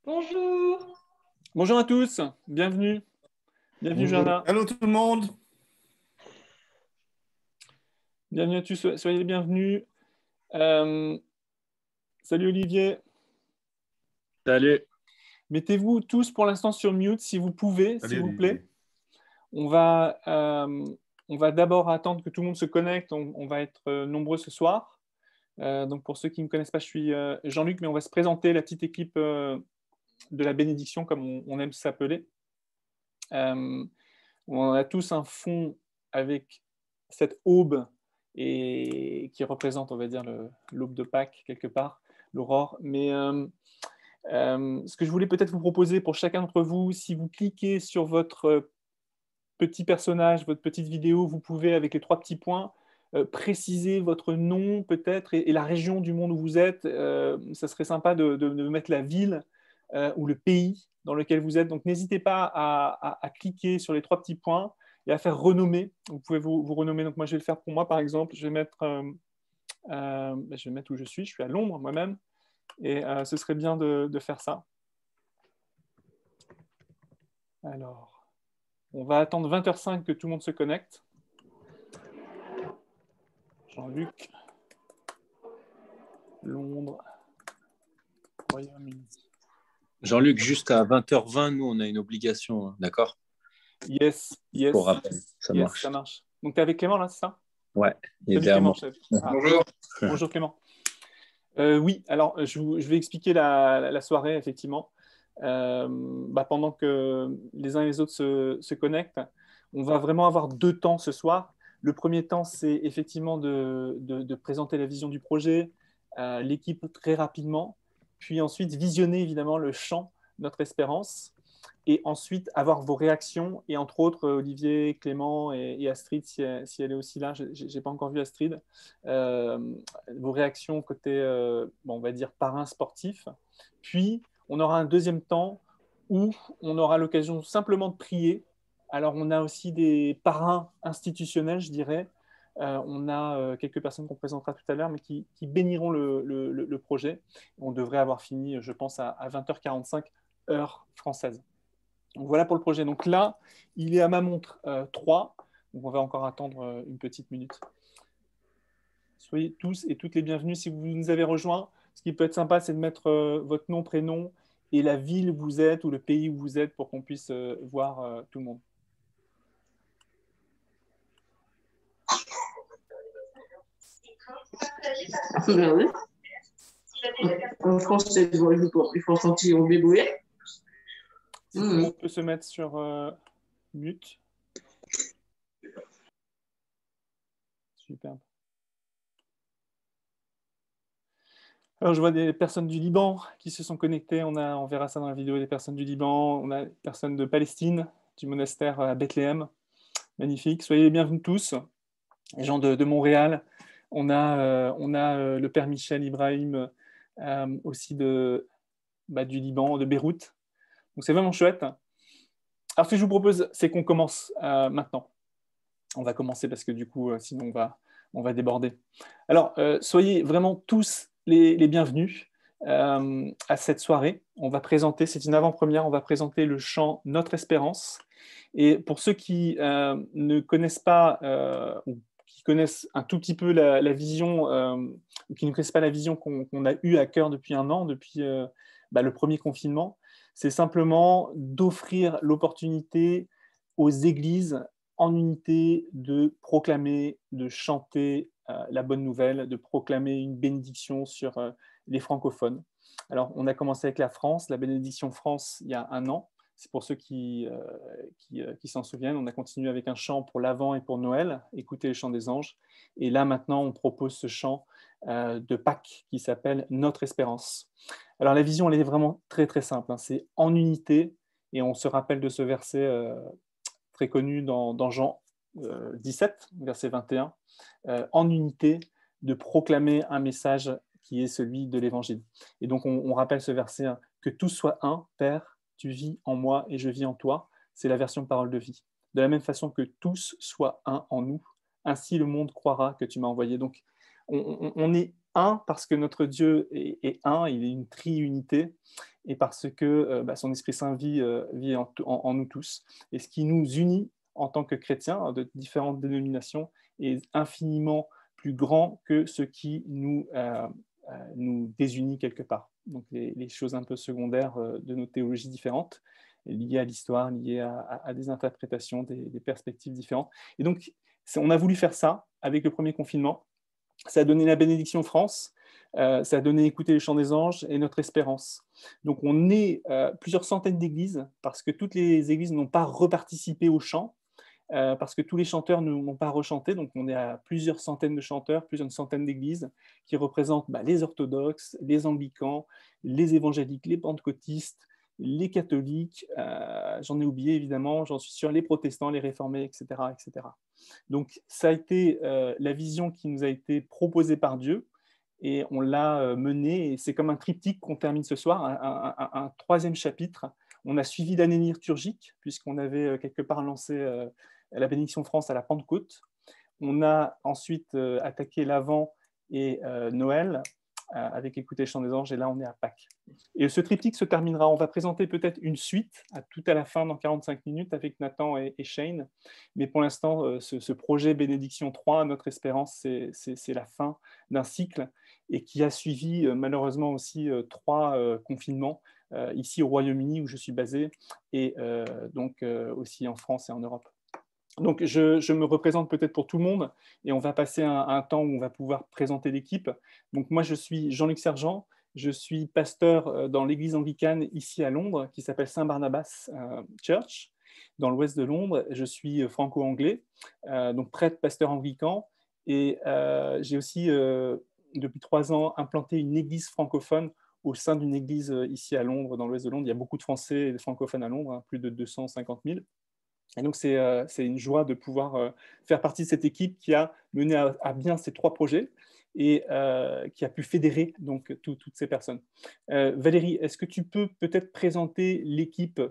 Bonjour. Bonjour à tous, bienvenue. Bienvenue Bonjour. Jana. Allô tout le monde. Bienvenue à tous, soyez les bienvenus. Euh, salut Olivier. Salut. Mettez-vous tous pour l'instant sur mute si vous pouvez, Salut s'il vous plaît. Olivier. On va, on va d'abord attendre que tout le monde se connecte. On va être nombreux ce soir. Donc pour ceux qui ne me connaissent pas, je suis Jean-Luc, mais on va se présenter la petite équipe de la bénédiction, comme on aime s'appeler. On a tous un fond avec cette aube et qui représente, on va dire, l'aube de Pâques, quelque part, l'aurore. Mais ce que je voulais peut-être vous proposer pour chacun d'entre vous, si vous cliquez sur votre petit personnage, votre petite vidéo, vous pouvez, avec les 3 petits points, préciser votre nom peut-être et la région du monde où vous êtes. Ça serait sympa de mettre la ville ou le pays dans lequel vous êtes. Donc n'hésitez pas à cliquer sur les 3 petits points et à faire renommer. Vous pouvez vous renommer. Donc moi je vais le faire pour moi par exemple. Je vais mettre où je suis à Londres moi-même. Et ce serait bien de faire ça. Alors, on va attendre 20h05 que tout le monde se connecte. Jean-Luc, Londres, Royaume-Uni. Jean-Luc, juste à 20h20, nous, on a une obligation, hein, d'accord? Yes. Pour rappel, ça marche. Ça marche. Donc, tu es avec Clément, là, c'est ça? Ouais, il est Salut derrière Clément, moi. chef. Bonjour. Bonjour Clément. Oui, alors je vais expliquer la soirée, effectivement. Pendant que les uns et les autres se connectent, on va vraiment avoir 2 temps ce soir. Le premier temps, c'est effectivement de présenter la vision du projet, l'équipe très rapidement, puis ensuite visionner évidemment le chant Notre Espérance, et ensuite avoir vos réactions, et entre autres Olivier, Clément et Astrid, si elle est aussi là, je n'ai pas encore vu Astrid, vos réactions côté, on va dire, parrain sportif. Puis, on aura un deuxième temps où on aura l'occasion simplement de prier. Alors, on a aussi des parrains institutionnels, je dirais. On a quelques personnes qu'on présentera tout à l'heure, mais qui béniront le projet. On devrait avoir fini, je pense, à 20h45, heure française. Donc, voilà pour le projet. Donc là, il est à ma montre 3. Donc, on va encore attendre une petite minute. Soyez tous et toutes les bienvenus si vous nous avez rejoints. Ce qui peut être sympa, c'est de mettre votre nom, prénom et la ville où vous êtes ou le pays où vous êtes pour qu'on puisse voir tout le monde. Regardez. En France, il faut sentir au bébouillet. Si tout le monde peut se mettre sur mute. Super. Alors, je vois des personnes du Liban qui se sont connectées. On verra ça dans la vidéo, des personnes du Liban. On a des personnes de Palestine, du monastère à Bethléem. Magnifique. Soyez les bienvenus tous. Les gens de Montréal. On a le père Michel Ibrahim aussi du Liban, de Beyrouth. Donc, c'est vraiment chouette. Alors, ce que je vous propose, c'est qu'on commence maintenant. On va commencer parce que du coup, sinon, on va déborder. Alors, soyez vraiment tous les bienvenus à cette soirée. On va présenter, c'est une avant-première, on va présenter le chant Notre Espérance. Et pour ceux qui ne connaissent pas ou qui connaissent un tout petit peu la vision, ou qui ne connaissent pas la vision qu'on a eue à cœur depuis 1 an, depuis le premier confinement, c'est simplement d'offrir l'opportunité aux églises en unité de proclamer, de chanter la bonne nouvelle, de proclamer une bénédiction sur les francophones. Alors, on a commencé avec la France, la bénédiction France, il y a 1 an. C'est pour ceux qui s'en souviennent. On a continué avec un chant pour l'Avent et pour Noël, écoutez le chant des anges. Et là, maintenant, on propose ce chant de Pâques qui s'appelle Notre Espérance. Alors, la vision, elle est vraiment très, très simple. C'est en unité, et on se rappelle de ce verset très connu dans Jean 17, verset 21, en unité, de proclamer un message qui est celui de l'Évangile. Et donc, on rappelle ce verset, hein, que tous soient un, Père, tu vis en moi et je vis en toi. C'est la version parole de vie. De la même façon que tous soient un en nous, ainsi le monde croira que tu m'as envoyé. Donc, on est un, parce que notre Dieu est un, il est une triunité, et parce que son Esprit Saint vit en nous tous. Et ce qui nous unit en tant que chrétiens de différentes dénominations est infiniment plus grand que ce qui nous désunit quelque part. Donc les choses un peu secondaires de nos théologies différentes, liées à l'histoire, liées à des interprétations, des perspectives différentes. Et donc, on a voulu faire ça avec le premier confinement. Ça a donné la bénédiction France, ça a donné écouter les chants des anges et notre espérance. Donc on est plusieurs centaines d'églises, parce que toutes les églises n'ont pas reparticipé au chant, parce que tous les chanteurs n'ont pas rechanté. Donc on est à plusieurs centaines de chanteurs, plusieurs centaines d'églises qui représentent les orthodoxes, les anglicans, les évangéliques, les pentecôtistes, les catholiques, j'en ai oublié évidemment, j'en suis sûr, les protestants, les réformés, etc. etc. Donc ça a été la vision qui nous a été proposée par Dieu, et on l'a menée, et c'est comme un triptyque qu'on termine ce soir, un troisième chapitre. On a suivi l'année liturgique, puisqu'on avait quelque part lancé la bénédiction France à la Pentecôte. On a ensuite attaqué l'Avent et Noël, avec Écouter le chant des anges, et là on est à Pâques. Et ce triptyque se terminera, on va présenter peut-être une suite tout à la fin, dans 45 minutes, avec Nathan et Shane, mais pour l'instant, ce projet Bénédiction 3, notre espérance, c'est la fin d'un cycle, et qui a suivi malheureusement aussi 3 confinements, ici au Royaume-Uni où je suis basé, et donc aussi en France et en Europe. Donc, je me représente peut-être pour tout le monde, et on va passer un temps où on va pouvoir présenter l'équipe. Donc, moi, je suis Jean-Luc Sergent, je suis pasteur dans l'église anglicane ici à Londres, qui s'appelle Saint-Barnabas Church, dans l'ouest de Londres. Je suis franco-anglais, donc prêtre, pasteur anglican, et j'ai aussi, depuis 3 ans, implanté une église francophone au sein d'une église ici à Londres, dans l'ouest de Londres. Il y a beaucoup de Français et de francophones à Londres, plus de 250 000. Et donc, c'est une joie de pouvoir faire partie de cette équipe qui a mené à bien ces 3 projets, et qui a pu fédérer donc toutes ces personnes. Valérie, est-ce que tu peux peut-être présenter l'équipe?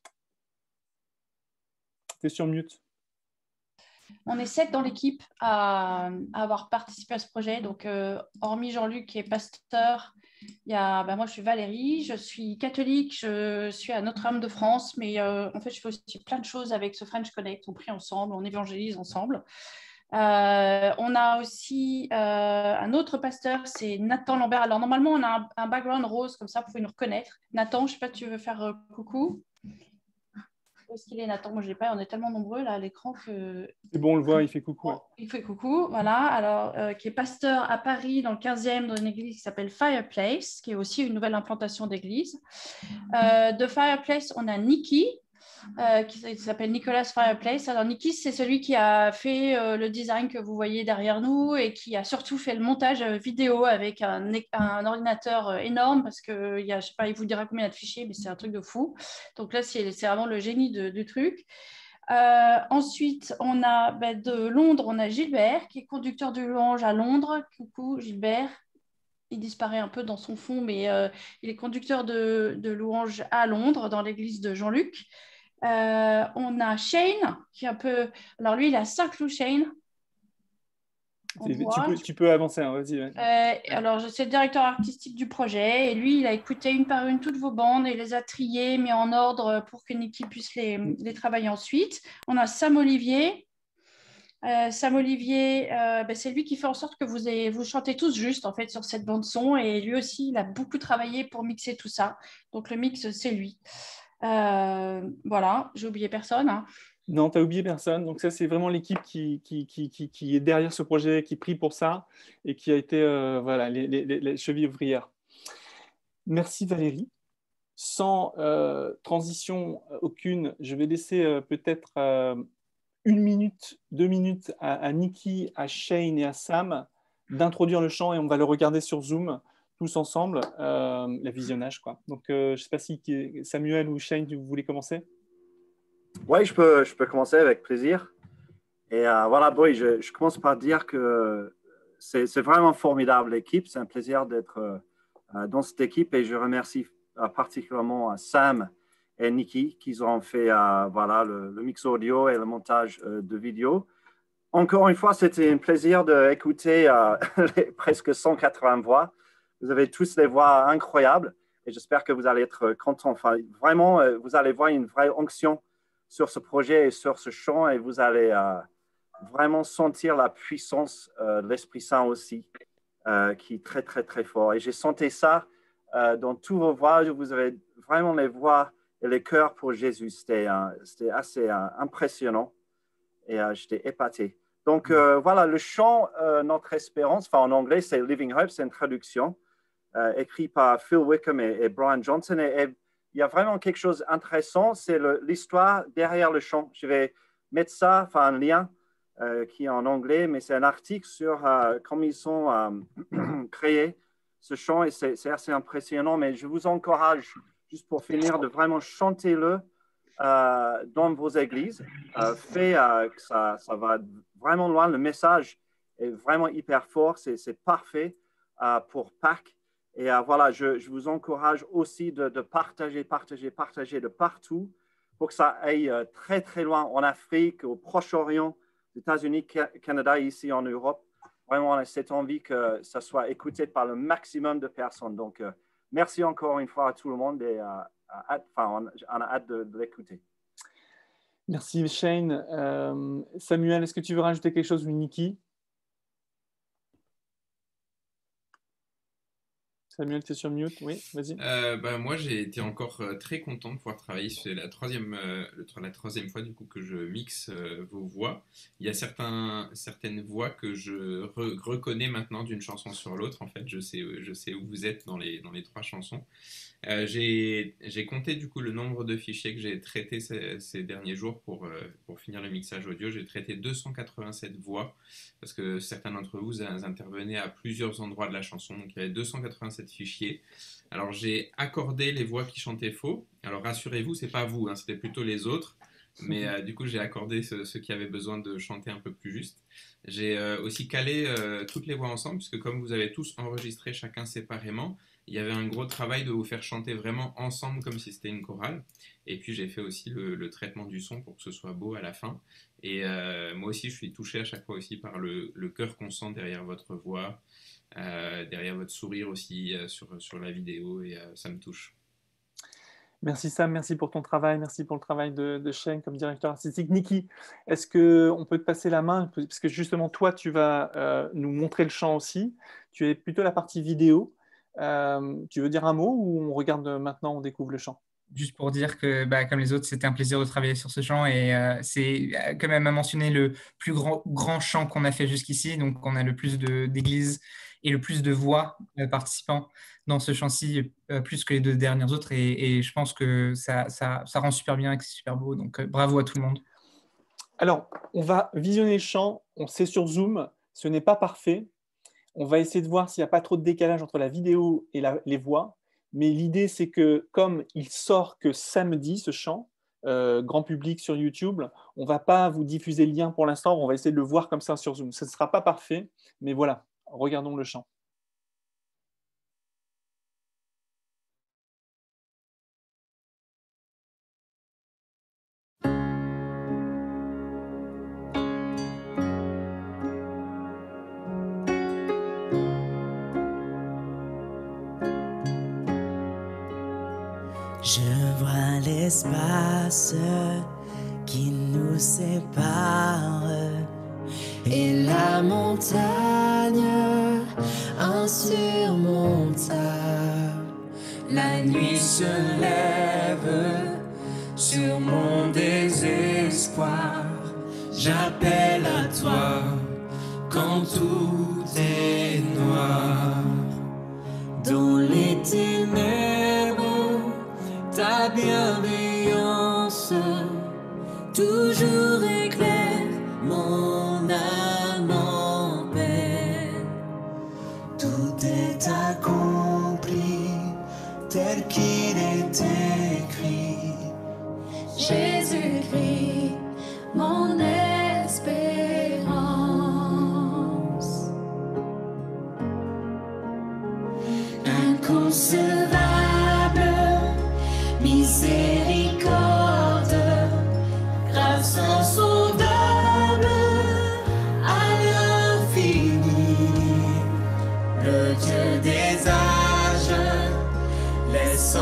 Tu es sur mute. On est 7 dans l'équipe à avoir participé à ce projet. Donc, hormis Jean-Luc qui est pasteur, il y a, moi, je suis Valérie, je suis catholique, je suis à Notre-Dame de France, mais en fait, je fais aussi plein de choses avec ce French Connect. On prie ensemble, on évangélise ensemble. On a aussi un autre pasteur, c'est Nathan Lambert. Alors, normalement, on a un background rose, comme ça, vous pouvez nous reconnaître. Nathan, je ne sais pas si tu veux faire coucou. Où est-ce qu'il est, Nathan? Moi, je ne l'ai pas. On est tellement nombreux là à l'écran que... C'est bon, on le voit, il fait coucou. Ouais. Il fait coucou, voilà. Alors, qui est pasteur à Paris, dans le 15e, dans une église qui s'appelle Fireplace, qui est aussi une nouvelle implantation d'église. De Fireplace, on a Niki, qui s'appelle Nicolas Fireplace. Alors, Niki, c'est celui qui a fait le design que vous voyez derrière nous, et qui a surtout fait le montage vidéo avec un ordinateur énorme, parce que je sais pas, il vous dira combien il y a de fichiers, mais c'est un truc de fou. Donc là, c'est vraiment le génie du truc. Ensuite, on a de Londres, on a Gilbert, qui est conducteur de louange à Londres. Coucou Gilbert. Il disparaît un peu dans son fond, mais il est conducteur de louange à Londres, dans l'église de Jean-Luc. On a Shane, qui est un peu... Alors lui, il est à Saint-Cloud, Shane. Tu peux avancer, hein, vas-y. Ouais. Alors, je suis le directeur artistique du projet, et lui, il a écouté une par une toutes vos bandes et les a triées, mis en ordre pour qu'une équipe puisse les travailler ensuite. On a Sam Olivier. Sam Olivier, c'est lui qui fait en sorte que vous chantez tous juste, en fait, sur cette bande-son, et lui aussi, il a beaucoup travaillé pour mixer tout ça. Donc, le mix, c'est lui. Voilà, j'ai oublié personne. Hein. Non, tu n'as oublié personne. Donc ça, c'est vraiment l'équipe qui est derrière ce projet, qui prie pour ça, et qui a été les chevilles ouvrières. Merci Valérie. Sans transition aucune, je vais laisser peut-être 1 minute, 2 minutes à Niki, à Shane et à Sam d'introduire le chant, et on va le regarder sur Zoom tous ensemble, le visionnage, quoi. Donc je ne sais pas si Samuel ou Shane, vous voulez commencer? Oui, je peux commencer avec plaisir. Et voilà, oui, je commence par dire que c'est vraiment formidable l'équipe. C'est un plaisir d'être dans cette équipe, et je remercie particulièrement Sam et Niki qui ont fait le mix audio et le montage de vidéo. encore une fois, c'était un plaisir d'écouter les presque 180 voix. Vous avez tous des voix incroyables et j'espère que vous allez être contents. Enfin, vraiment, vous allez voir une vraie onction sur ce projet et sur ce chant et vous allez vraiment sentir la puissance de l'Esprit Saint aussi, qui est très, très, très fort. Et j'ai senti ça dans tous vos voix. Vous avez vraiment les voix et les cœurs pour Jésus. C'était assez impressionnant et j'étais épaté. Donc, voilà, le chant Notre Espérance, enfin en anglais, c'est Living Hope, c'est une traduction écrite par Phil Wickham et Brian Johnson. Et il y a vraiment quelque chose d'intéressant, c'est l'histoire derrière le chant. Je vais mettre ça, enfin un lien qui est en anglais, mais c'est un article sur comment ils ont créé ce chant et c'est assez impressionnant. Mais je vous encourage, juste pour finir, de vraiment chanter-le dans vos églises. Que ça va vraiment loin. Le message est vraiment hyper fort. C'est parfait pour Pâques. Et voilà, je vous encourage aussi de partager de partout pour que ça aille très, très loin en Afrique, au Proche-Orient, aux États-Unis, Canada, ici en Europe. Vraiment, on a cette envie que ça soit écouté par le maximum de personnes. Donc, merci encore une fois à tout le monde et on a hâte de l'écouter. Merci Shane. Samuel, est-ce que tu veux rajouter quelque chose ou Niki? Samuel, tu es sur mute? Oui, vas-y. Moi, j'ai été encore très content de pouvoir travailler. C'est la troisième fois du coup que je mixe vos voix. Il y a certaines voix que je reconnais maintenant d'une chanson sur l'autre. En fait, je sais où vous êtes dans les trois chansons. J'ai compté du coup le nombre de fichiers que j'ai traités ces derniers jours pour finir le mixage audio. J'ai traité 287 voix parce que certains d'entre vous intervenaient à plusieurs endroits de la chanson. Donc il y avait 287 fichiers. Alors j'ai accordé les voix qui chantaient faux. Alors rassurez-vous, c'est pas vous, hein, c'était plutôt les autres. Mais du coup j'ai accordé ceux qui avaient besoin de chanter un peu plus juste. J'ai aussi calé toutes les voix ensemble puisque comme vous avez tous enregistré chacun séparément, il y avait un gros travail de vous faire chanter vraiment ensemble comme si c'était une chorale. Et puis j'ai fait aussi le traitement du son pour que ce soit beau à la fin. Et moi aussi je suis touché à chaque fois aussi par le cœur qu'on sent derrière votre voix, derrière votre sourire aussi sur la vidéo et ça me touche. Merci Sam, merci pour ton travail, merci pour le travail de Shane comme directeur artistique. Niki, est-ce qu'on peut te passer la main? Parce que justement toi tu vas nous montrer le chant aussi. Tu es plutôt la partie vidéo. Tu veux dire un mot ou on regarde maintenant, on découvre le chant? Juste pour dire que, comme les autres, c'était un plaisir de travailler sur ce chant et c'est quand même à mentionner le plus grand chant qu'on a fait jusqu'ici. Donc, on a le plus d'églises et le plus de voix participants dans ce chant-ci, plus que les deux dernières autres. Et je pense que ça rend super bien et que c'est super beau. Donc, bravo à tout le monde. Alors, on va visionner le chant. C'est sur Zoom. Ce n'est pas parfait. On va essayer de voir s'il n'y a pas trop de décalage entre la vidéo et les voix. Mais l'idée, c'est que comme il sort que samedi, ce chant, grand public sur YouTube, on ne va pas vous diffuser le lien pour l'instant. On va essayer de le voir comme ça sur Zoom. Ce ne sera pas parfait, mais voilà, regardons le chant. Je vois l'espace qui nous sépare et la montagne insurmontable. La nuit se lève sur mon désespoir. J'appelle à toi quand tout est noir. Dans les ténèbres, ta bienveillance toujours éclaire mon âme en peine. Tout est accompli tel qu'il est écrit. Jésus-Christ, mon espérance. Inconcevable, miséricorde, grâce insondable,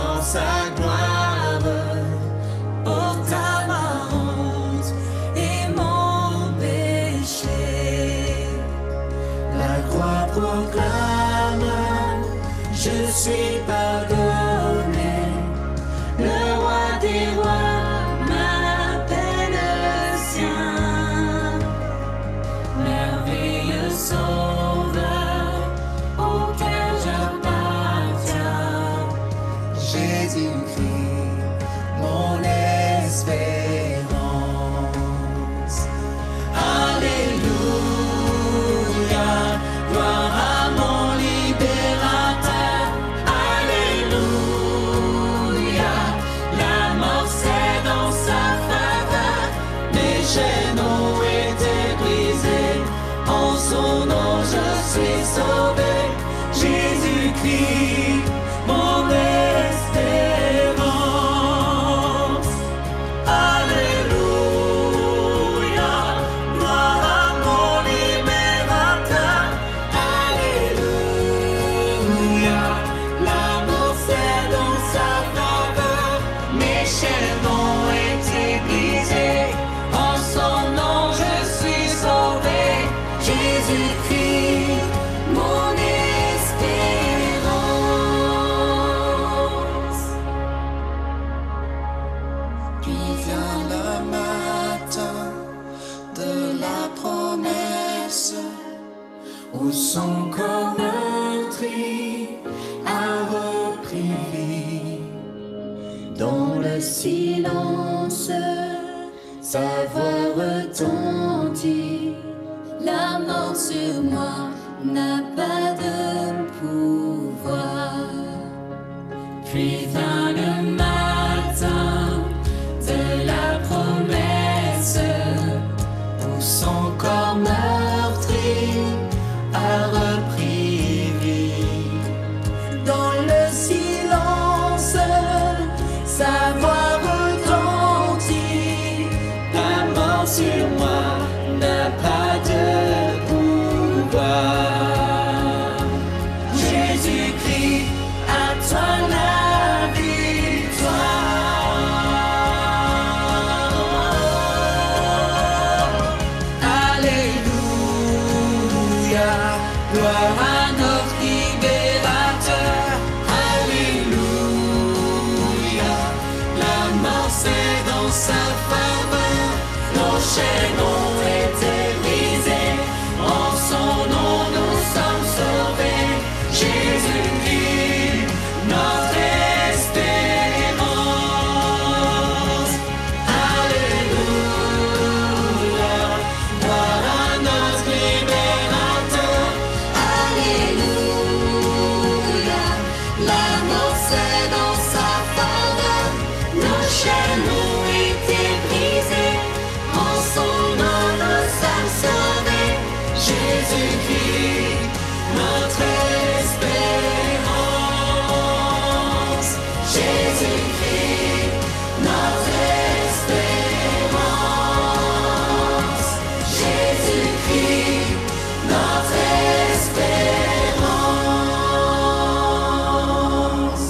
dans sa gloire, porta ma honte et mon péché. La croix proclame, je suis pardonné. Le roi des rois m'appelle sien. Merveilleux sauveur, auquel j'appartiens. Jésus-Christ, mon espérance. Alléluia, gloire à mon libérateur. Alléluia, la mort c'est dans sa faveur. Mes chaînes ont été brisées, en son nom je suis sauvé. Jésus-Christ, mon espérance. Alléluia, gloire à mon libérateur. Alléluia, la mort c'est dans sa faveur. Mes chaînes ont été brisées, en son nom je suis sauvé. Jésus-Christ, mon espérance. Puis vient le matin de la promesse, où son corps meurtri a repris vie. Dans le silence, sa voix retentit. La mort sur moi n'a pas de pouvoir. Puis vient le matin de la promesse, où son corps meurtri a repris vie. Dans le silence, sa voix retentit. La mort sur moi n'a pas de pouvoir. Jésus-Christ, à toi la victoire. Alléluia, gloire à notre libérateur. Alléluia, la mort c'est dans sa faveur. Nos chaînes ont été brisées, en son nom nous sommes sauvés. Jésus-Christ, notre espérance. Alléluia, gloire à notre libérateur. Alléluia, la mort c'est dans sa faveur. Nos chaînes ont été brisées, en son nom nous sommes sauvés. Jésus-Christ, notre espérance. Jésus-Christ, notre espérance. Jésus-Christ, notre espérance.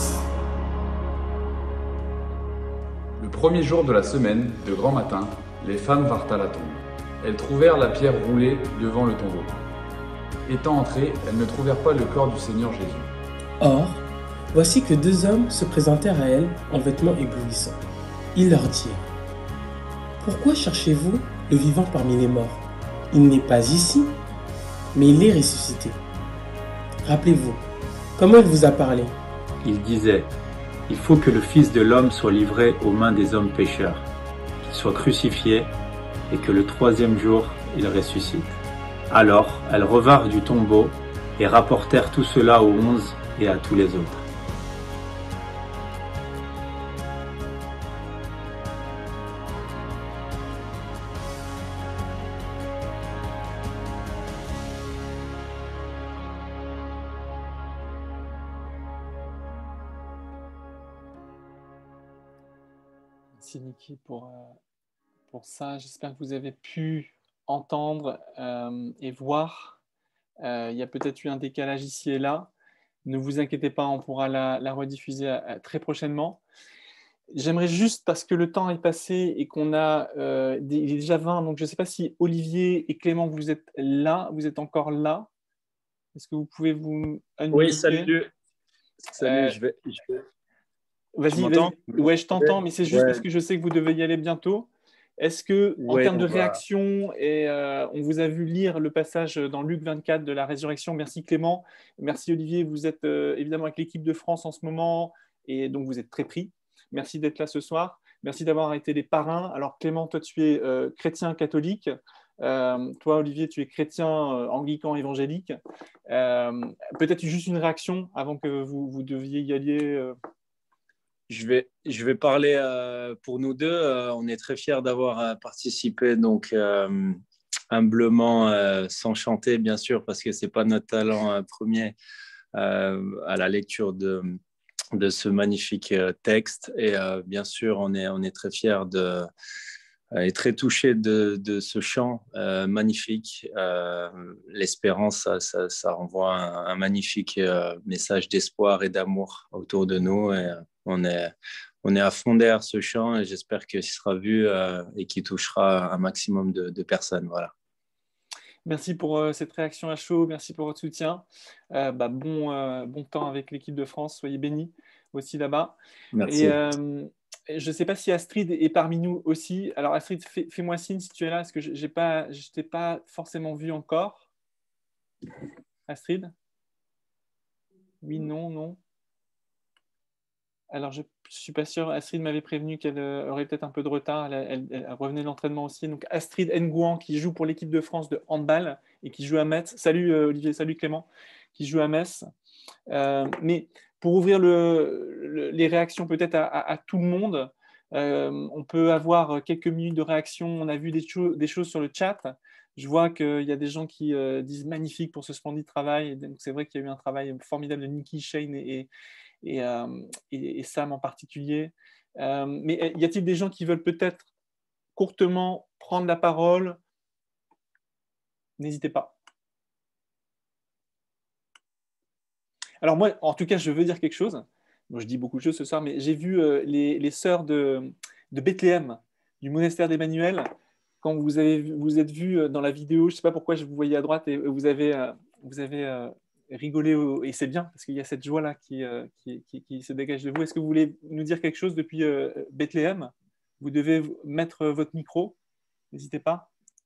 Le premier jour de la semaine, de grand matin, les femmes vinrent à la tombe. Elles trouvèrent la pierre roulée devant le tombeau. Étant entrées, elles ne trouvèrent pas le corps du Seigneur Jésus. Or, voici que deux hommes se présentèrent à elles en vêtements éblouissants. Ils leur dirent : Pourquoi cherchez-vous le vivant parmi les morts ? Il n'est pas ici, mais il est ressuscité. Rappelez-vous, comment il vous a parlé ? Il disait, il faut que le Fils de l'homme soit livré aux mains des hommes pécheurs, qu'il soit crucifié et que le troisième jour il ressuscite. Alors elles revinrent du tombeau et rapportèrent tout cela aux 11 et à tous les autres. Merci Niki pour ça. J'espère que vous avez pu entendre et voir. Il y a peut-être eu un décalage ici et là, Ne vous inquiétez pas, on pourra la rediffuser très prochainement. J'aimerais juste, parce que le temps est passé et qu'on a, il est déjà 20, donc je ne sais pas si Olivier et Clément, vous êtes là, vous êtes encore là. Est-ce que vous pouvez vous unmuter? Oui, salut. Salut, Vas-y, m'entends? ouais, je t'entends, mais c'est juste Ouais. parce que je sais que vous devez y aller bientôt. Est-ce que, en Ouais, termes de on va- réaction, et on vous a vu lire le passage dans Luc 24 de la résurrection. Merci Clément, merci Olivier. Vous êtes évidemment avec l'équipe de France en ce moment, et donc vous êtes très pris. Merci d'être là ce soir. Merci d'avoir été les parrains. Alors Clément, toi tu es chrétien catholique. Toi Olivier, tu es chrétien anglican évangélique. Peut-être juste une réaction avant que vous deviez y aller. Je vais parler pour nous deux. On est très fiers d'avoir participé, donc humblement, sans chanter, bien sûr, parce que ce n'est pas notre talent premier, à la lecture de ce magnifique texte. Et bien sûr, on est très fiers et très touchés de ce chant magnifique. L'espérance, ça renvoie un magnifique message d'espoir et d'amour autour de nous. Et on est à fond derrière ce chant et j'espère qu'il sera vu et qu'il touchera un maximum de personnes. Voilà. Merci pour cette réaction à chaud, merci pour votre soutien. Bon temps avec l'équipe de France, soyez bénis aussi là-bas. Merci. Et je ne sais pas si Astrid est parmi nous aussi. Alors Astrid, fais-moi signe si tu es là, parce que je ne t'ai pas forcément vu encore. Astrid? Oui, non. Alors, je ne suis pas sûr. Astrid m'avait prévenu qu'elle aurait peut-être un peu de retard. Elle revenait de l'entraînement aussi. Donc, Astrid Ngouan, qui joue pour l'équipe de France de handball et qui joue à Metz. Salut Olivier, salut Clément, qui joue à Metz. Mais pour ouvrir les réactions peut-être à tout le monde, on peut avoir quelques minutes de réaction. On a vu des choses sur le chat. Je vois qu'il y a des gens qui disent magnifique pour ce splendide travail. Donc, c'est vrai qu'il y a eu un travail formidable de Nikki, Shane et Sam en particulier. Mais y a-t-il des gens qui veulent peut-être courtement prendre la parole? N'hésitez pas. Alors moi, en tout cas, je veux dire quelque chose. Moi, je dis beaucoup de choses ce soir, mais j'ai vu les sœurs de Bethléem, du monastère d'Emmanuel, quand vous êtes vus dans la vidéo, je ne sais pas pourquoi je vous voyais à droite, et vous avez rigolé, et c'est bien, parce qu'il y a cette joie-là qui se dégage de vous. Est-ce que vous voulez nous dire quelque chose depuis Bethléem? Vous devez mettre votre micro, n'hésitez pas.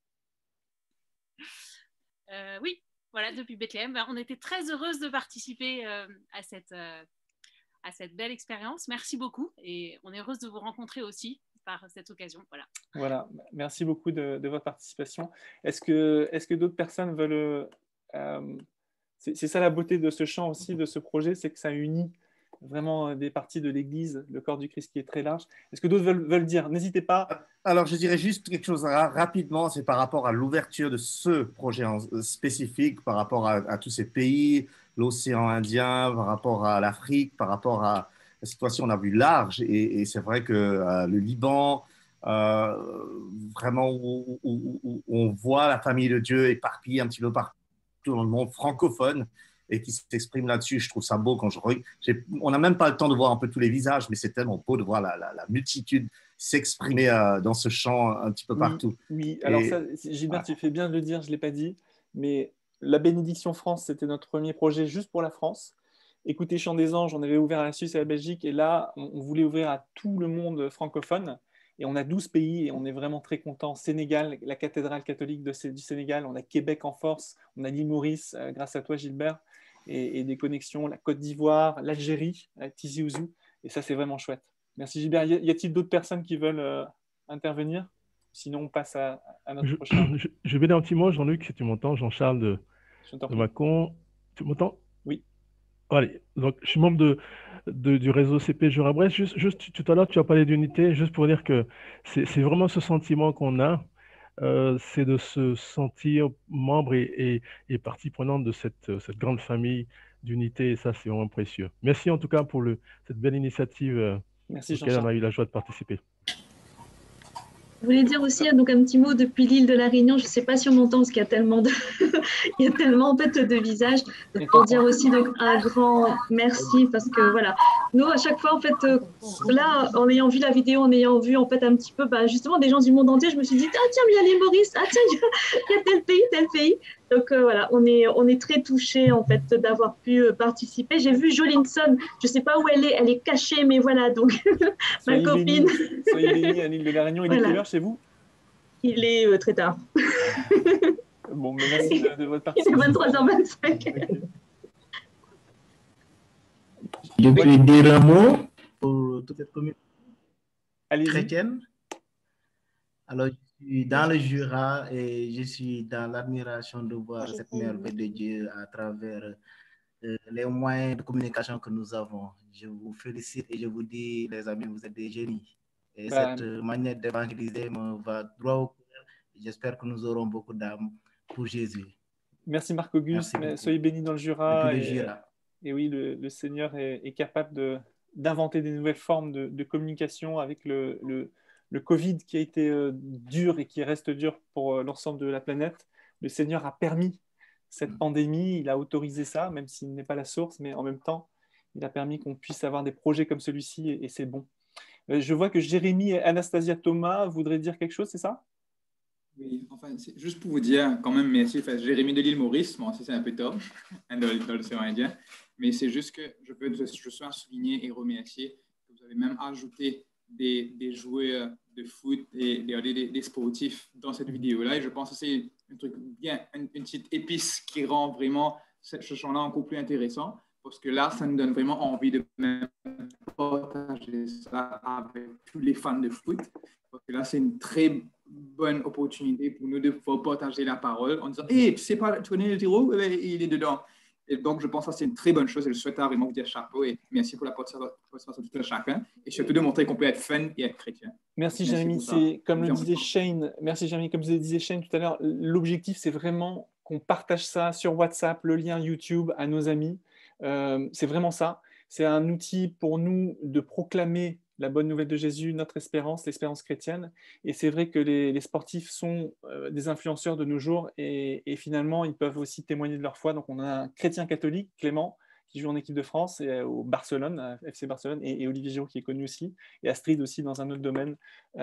Oui, voilà, depuis Bethléem. On était très heureuse de participer à cette belle expérience. Merci beaucoup et on est heureuse de vous rencontrer aussi par cette occasion. Voilà, merci beaucoup de votre participation. Est-ce que d'autres personnes veulent... c'est ça la beauté de ce chant aussi, de ce projet, c'est que ça unit vraiment des parties de l'Église, le corps du Christ qui est très large. Est-ce que d'autres veulent dire? N'hésitez pas. Alors, je dirais juste quelque chose rapidement, c'est par rapport à l'ouverture de ce projet spécifique, par rapport à tous ces pays, l'océan Indien, par rapport à l'Afrique, par rapport à cette fois-ci, on a vu large, et c'est vrai que le Liban, vraiment où on voit la famille de Dieu éparpillée un petit peu partout dans le monde francophone, et qui s'exprime là-dessus. Je trouve ça beau quand on n'a même pas le temps de voir un peu tous les visages, mais c'est tellement beau de voir la multitude s'exprimer dans ce chant un petit peu partout. Oui. Alors ça, Gilbert, tu fais bien de le dire, je ne l'ai pas dit, mais la Bénédiction France, c'était notre premier projet juste pour la France. Écoutez Chant des Anges, on avait ouvert à la Suisse et à la Belgique, et là, on voulait ouvrir à tout le monde francophone. Et on a 12 pays et on est vraiment très contents. Sénégal, la cathédrale catholique du Sénégal, on a Québec en force, on a l'île Maurice, grâce à toi Gilbert, et des connexions, la Côte d'Ivoire, l'Algérie, Tizi Ouzou, et ça c'est vraiment chouette. Merci Gilbert. Y a-t-il d'autres personnes qui veulent intervenir? Sinon on passe à notre prochain. Je vais dire un petit mot, Jean-Luc, si tu m'entends, Jean-Charles de Mâcon. Tu m'entends? Oui. Allez, donc je suis membre du réseau CP Jura-Brest. Juste tout à l'heure, tu as parlé d'unité, juste pour dire que c'est vraiment ce sentiment qu'on a, c'est de se sentir membre et partie prenante de cette grande famille d'unité, et ça, c'est vraiment précieux. Merci en tout cas pour cette belle initiative Merci, auquel on a eu la joie de participer. Je voulais dire aussi donc un petit mot depuis l'île de la Réunion. Je ne sais pas si on m'entend parce qu'il y a tellement de, il y a tellement en fait de visages. Donc, pour dire aussi donc un grand merci parce que voilà, nous à chaque fois en fait là en ayant vu la vidéo, en ayant vu en fait un petit peu justement des gens du monde entier, je me suis dit ah tiens mais il y a les Maurice, ah tiens il y a tel pays. Donc voilà, on est très touchés en fait d'avoir pu participer. J'ai vu Jolinson, je ne sais pas où elle est cachée, mais voilà donc ma copine. Soyez bénis à l'île de la Réunion. Il est quelle heure chez vous? Il est très tard. Bon, mais merci de votre participation. Il est 23h25. Je peux dire un mot pour toute cette communauté chrétienne. Alors, je suis dans le Jura et je suis dans l'admiration de voir cette merveille de Dieu à travers les moyens de communication que nous avons. Je vous félicite et je vous dis, les amis, vous êtes des génies. Et cette manière d'évangéliser me va droit au cœur. J'espère que nous aurons beaucoup d'âmes pour Jésus. Merci Marc-Auguste. Soyez bénis dans le Jura. Jura. Et oui, le Seigneur est capable d'inventer des nouvelles formes de communication avec le Covid qui a été dur et qui reste dur pour l'ensemble de la planète. Le Seigneur a permis cette pandémie, il a autorisé ça, même s'il n'est pas la source, mais en même temps, il a permis qu'on puisse avoir des projets comme celui-ci et c'est bon. Je vois que Jérémy et Anastasia Thomas voudraient dire quelque chose, c'est ça? Oui, enfin, c'est juste pour vous dire quand même merci. Enfin, Jérémy de l'île Maurice, bon, ça c'est un peu tard dans l'océan Indien, mais c'est juste que je souhaite souligner et remercier que vous avez même ajouté des joueurs de foot et des sportifs dans cette vidéo-là. Et je pense que c'est un truc bien, une petite épice qui rend vraiment ce champ-là encore plus intéressant. Parce que là, ça nous donne vraiment envie de même partager ça avec tous les fans de foot. Parce que là, c'est une très bonne opportunité pour nous de pouvoir partager la parole en disant « Hey, tu sais pas, tu connais le Tiro? Il est dedans. » Et donc, je pense que c'est une très bonne chose et je souhaite vraiment vous dire chapeau et merci pour la participation de tout chacun et surtout de montrer qu'on peut être fun et être chrétien. Merci Jérémy. C'est comme le disait Shane. Merci Jérémy. Comme le disait Shane tout à l'heure, l'objectif, c'est vraiment qu'on partage ça sur WhatsApp, le lien YouTube à nos amis. C'est vraiment ça. C'est un outil pour nous de proclamer la bonne nouvelle de Jésus, notre espérance, l'espérance chrétienne. Et c'est vrai que les sportifs sont des influenceurs de nos jours et finalement, ils peuvent aussi témoigner de leur foi. Donc, on a un chrétien catholique, Clément, qui joue en équipe de France et au Barcelone, à FC Barcelone, et Olivier Giroud qui est connu aussi, et Astrid aussi dans un autre domaine.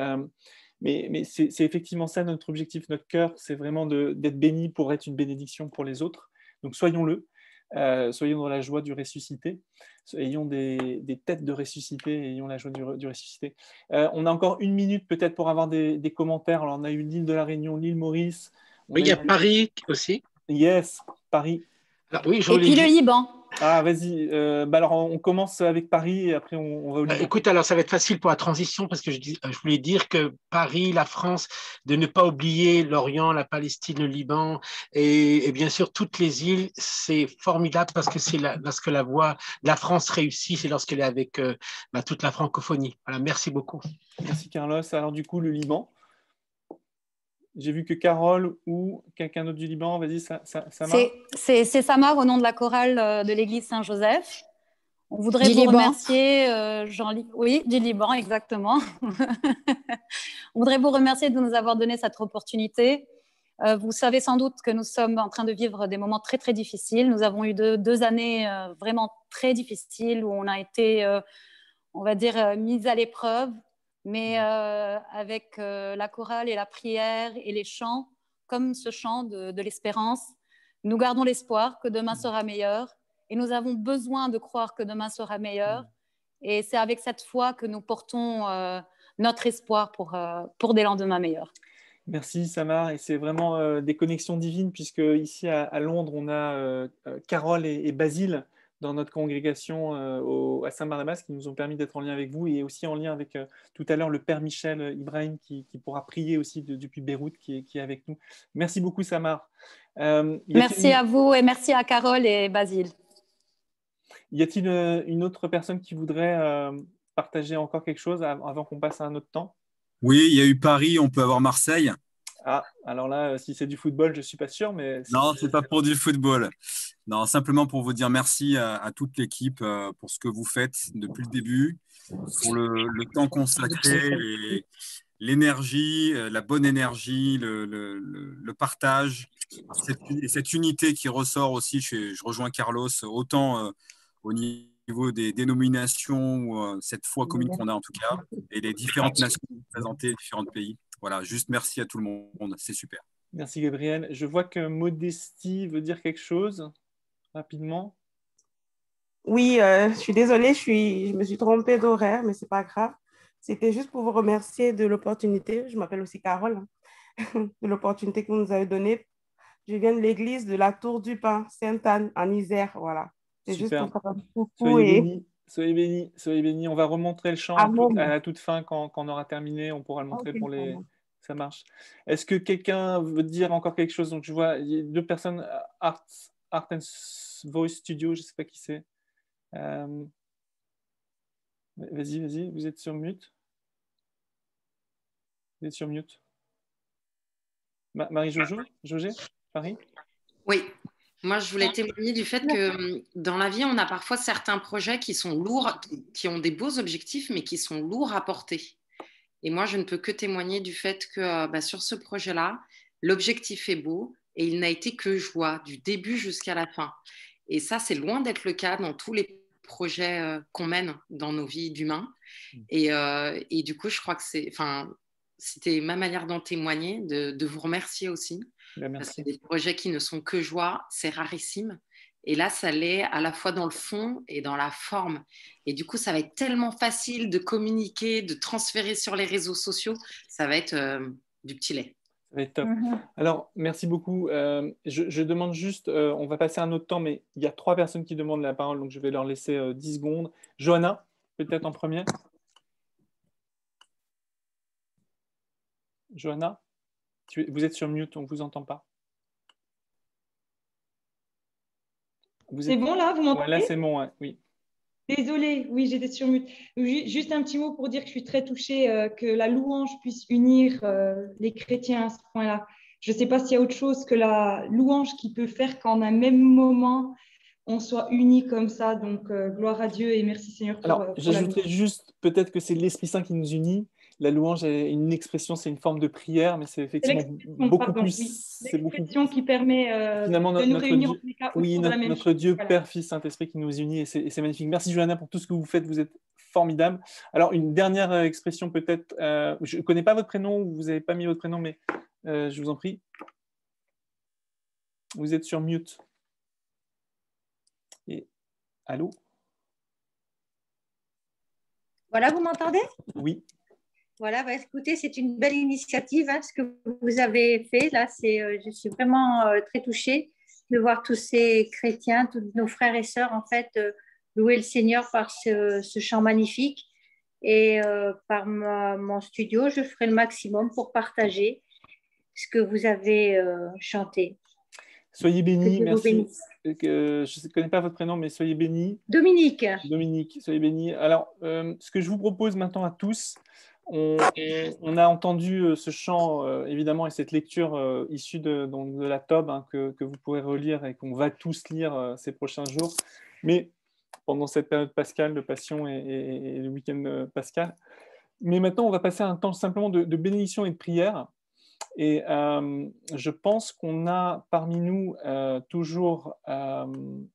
Mais c'est effectivement ça notre objectif, notre cœur, c'est vraiment d'être béni pour être une bénédiction pour les autres. Donc, soyons-le. Soyons dans la joie du ressuscité, ayons des têtes de ressuscité, ayons la joie du ressuscité. On a encore 1 minute peut-être pour avoir des commentaires. Alors, on a eu l'île de la Réunion, l'île Maurice. Oui, il y a Paris aussi. Yes, Paris. Alors, oui, et puis le Liban. Ah, vas-y. Alors, on commence avec Paris et après, on va au Liban. Écoute, alors, ça va être facile pour la transition parce que je voulais dire que Paris, la France, de ne pas oublier l'Orient, la Palestine, le Liban et bien sûr toutes les îles, c'est formidable parce que c'est lorsque la voix de la France réussit, c'est lorsqu'elle est avec toute la francophonie. Voilà, merci beaucoup. Merci, Carlos. Alors, du coup, le Liban. J'ai vu que Carole ou quelqu'un d'autre du Liban, vas-y, Samar. C'est Samar au nom de la chorale de l'église Saint-Joseph. On voudrait vous remercier, oui, du Liban, exactement. On voudrait vous remercier de nous avoir donné cette opportunité. Vous savez sans doute que nous sommes en train de vivre des moments très, très difficiles. Nous avons eu deux années vraiment très difficiles où on a été, on va dire, mis à l'épreuve. Mais avec la chorale et la prière et les chants, comme ce chant de l'espérance, nous gardons l'espoir que demain sera meilleur et nous avons besoin de croire que demain sera meilleur et c'est avec cette foi que nous portons notre espoir pour des lendemains meilleurs. Merci Samar, et c'est vraiment des connexions divines puisque ici à Londres, on a Carole et Basile dans notre congrégation à Saint-Barnabas qui nous ont permis d'être en lien avec vous et aussi en lien avec tout à l'heure le Père Michel Ibrahim qui pourra prier aussi depuis Beyrouth qui est avec nous. Merci beaucoup Samar. Merci à vous et merci à Carole et Basile. Y a-t-il une autre personne qui voudrait partager encore quelque chose avant qu'on passe à un autre temps? Oui, il y a eu Paris, on peut avoir Marseille. Ah, alors là, si c'est du football, je ne suis pas sûr, mais... Non, ce n'est pas pour du football. Non, simplement pour vous dire merci à toute l'équipe pour ce que vous faites depuis le début, pour le temps consacré, l'énergie, la bonne énergie, le partage, cette unité qui ressort aussi. Je rejoins Carlos, autant au niveau des dénominations ou cette foi commune qu'on a en tout cas, et les différentes nations représentées, les différents pays. Voilà, juste merci à tout le monde, c'est super. Merci Gabriel. Je vois que Modestie veut dire quelque chose rapidement. Oui, je suis désolée, je me suis trompée d'horaire, mais ce n'est pas grave. C'était juste pour vous remercier de l'opportunité. Je m'appelle aussi Carole, hein, de l'opportunité que vous nous avez donnée. Je viens de l'église de la Tour du Pin, Sainte-Anne, en Isère. Voilà. C'est juste pour faire un coucou. Soyez bénis, soyez bénis, soyez bénis. On va remontrer le chant à la toute fin quand on aura terminé. On pourra le montrer pour les... Ça marche. Est-ce que quelqu'un veut dire encore quelque chose? Donc, je vois il y a 2 personnes, Art and Voice Studio, je ne sais pas qui c'est. Vas-y, vous êtes sur mute. Vous êtes sur mute. Marie-Jogé, Paris? Oui, moi je voulais témoigner du fait que dans la vie, on a parfois certains projets qui sont lourds, qui ont des beaux objectifs, mais qui sont lourds à porter. Et moi, je ne peux que témoigner du fait que sur ce projet-là, l'objectif est beau et il n'a été que joie, du début jusqu'à la fin. Et ça, c'est loin d'être le cas dans tous les projets qu'on mène dans nos vies d'humains. Et du coup, je crois que c'était ma manière d'en témoigner, de vous remercier aussi. Parce que des projets qui ne sont que joie, c'est rarissime. Et là, ça l'est à la fois dans le fond et dans la forme. Et du coup, ça va être tellement facile de communiquer, de transférer sur les réseaux sociaux. Ça va être du petit lait. Ça va être top. Alors, merci beaucoup. Je demande juste, on va passer un autre temps, mais il y a 3 personnes qui demandent la parole, donc je vais leur laisser 10 secondes. Johanna, peut-être en première. Johanna, vous êtes sur mute, on ne vous entend pas. C'est bon là, vous m'entendez? Là, c'est bon, ouais, oui. Désolée, oui, j'étais sur mute. Juste un petit mot pour dire que je suis très touchée que la louange puisse unir les chrétiens à ce point-là. Je ne sais pas s'il y a autre chose que la louange qui peut faire qu'en un même moment, on soit unis comme ça. Donc, gloire à Dieu et merci Seigneur pour, Alors, j'ajouterais juste peut-être que c'est l'Esprit Saint qui nous unit. La louange est une expression, c'est une forme de prière, mais c'est effectivement beaucoup plus. Oui. C'est l'expression qui permet finalement, de nous réunir en tous les cas autour de la même notre Dieu, voilà. Père, Fils, Saint-Esprit qui nous unit, et c'est magnifique. Merci Johanna pour tout ce que vous faites, vous êtes formidable. Alors, une dernière expression peut-être, je ne connais pas votre prénom, vous n'avez pas mis votre prénom, mais je vous en prie. Vous êtes sur mute. Et allô? Voilà, vous m'entendez? Oui. Voilà, écoutez, c'est une belle initiative, hein, ce que vous avez fait. Là, je suis vraiment très touchée de voir tous ces chrétiens, tous nos frères et sœurs, en fait, louer le Seigneur par ce chant magnifique. Et par mon studio, je ferai le maximum pour partager ce que vous avez chanté. Soyez bénis, merci. Je ne connais pas votre prénom, mais soyez bénis. Dominique. Dominique, soyez bénis. Alors, ce que je vous propose maintenant à tous, on a entendu ce chant, évidemment, et cette lecture issue de la Tob, hein, que vous pourrez relire et qu'on va tous lire ces prochains jours. Mais pendant cette période pascale de Passion et le week-end pascal. Mais maintenant, on va passer un temps simplement de bénédiction et de prière. Et je pense qu'on a parmi nous toujours, on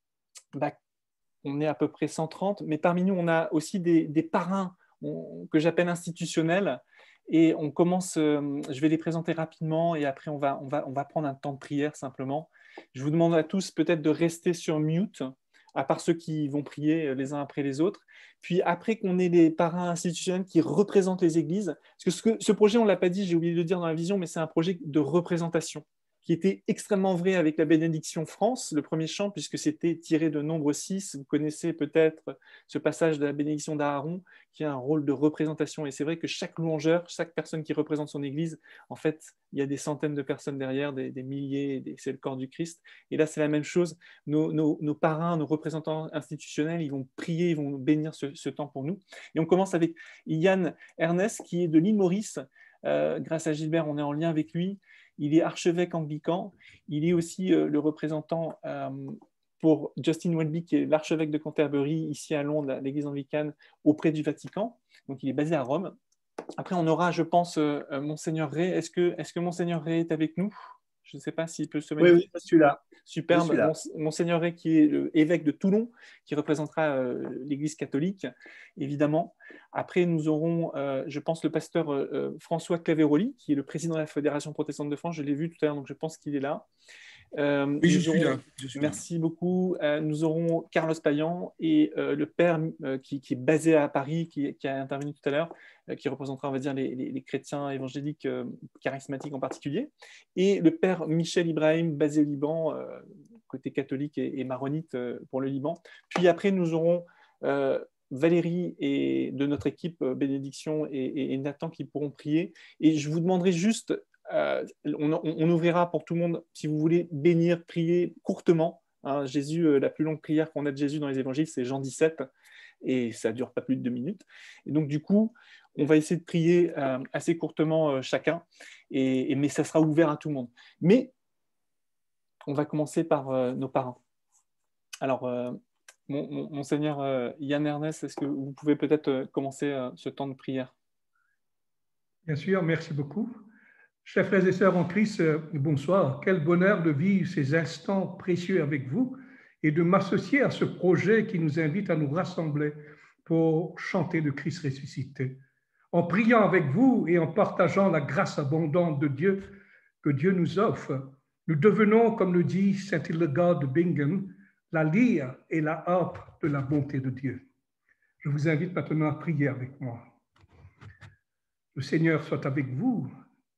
est à peu près 130, mais parmi nous, on a aussi des parrains que j'appelle institutionnels. Et on commence, je vais les présenter rapidement et après on va prendre un temps de prière simplement. Je vous demande à tous peut-être de rester sur mute, à part ceux qui vont prier les uns après les autres. Puis après qu'on ait les parrains institutionnels qui représentent les églises, parce que ce projet, on ne l'a pas dit, j'ai oublié de le dire dans la vision, mais c'est un projet de représentation qui était extrêmement vrai avec la bénédiction France, le premier chant, puisque c'était tiré de Nombre 6. Vous connaissez peut-être ce passage de la bénédiction d'Aaron, qui a un rôle de représentation. Et c'est vrai que chaque louangeur, chaque personne qui représente son église, en fait, il y a des centaines de personnes derrière, des milliers, c'est le corps du Christ. Et là, c'est la même chose. Nos parrains, nos représentants institutionnels, ils vont prier, ils vont bénir ce temps pour nous. Et on commence avec Yann Ernest, qui est de l'île Maurice. Grâce à Gilbert, on est en lien avec lui. Il est archevêque anglican. Il est aussi le représentant pour Justin Welby, qui est l'archevêque de Canterbury, ici à Londres, l'église anglicane, auprès du Vatican. Donc, il est basé à Rome. Après, on aura, je pense, Monseigneur Ray. Est-ce que Monseigneur Ray est avec nous? Je ne sais pas s'il peut se mettre. Oui, je suis là. Superbe. Je suis là. Monseigneur Ray, qui est évêque de Toulon, qui représentera l'Église catholique, évidemment. Après, nous aurons, je pense, le pasteur François Claveroli, qui est le président de la Fédération protestante de France. Je l'ai vu tout à l'heure, donc je pense qu'il est là. Oui, je suis là. Merci beaucoup. Nous aurons Carlos Payan et le père qui est basé à Paris, qui a intervenu tout à l'heure, qui représentera, on va dire, les chrétiens évangéliques charismatiques en particulier, et le père Michel Ibrahim, basé au Liban, côté catholique et maronite pour le Liban. Puis après, nous aurons Valérie et de notre équipe, Bénédiction et Nathan, qui pourront prier. Et je vous demanderai juste... on ouvrira pour tout le monde, si vous voulez bénir, prier courtement. Hein, Jésus, la plus longue prière qu'on a de Jésus dans les évangiles, c'est Jean 17, et ça ne dure pas plus de 2 minutes. Et donc, du coup, on va essayer de prier assez courtement chacun, mais ça sera ouvert à tout le monde. Mais on va commencer par nos parents. Alors, Monseigneur Yann Ernest, est-ce que vous pouvez peut-être commencer ce temps de prière? Bien sûr, merci beaucoup. Chers frères et sœurs en Christ, bonsoir. Quel bonheur de vivre ces instants précieux avec vous et de m'associer à ce projet qui nous invite à nous rassembler pour chanter le Christ ressuscité. En priant avec vous et en partageant la grâce abondante de Dieu que Dieu nous offre, nous devenons, comme le dit saint Hildegard de Bingen, la lyre et la harpe de la bonté de Dieu. Je vous invite maintenant à prier avec moi. Le Seigneur soit avec vous.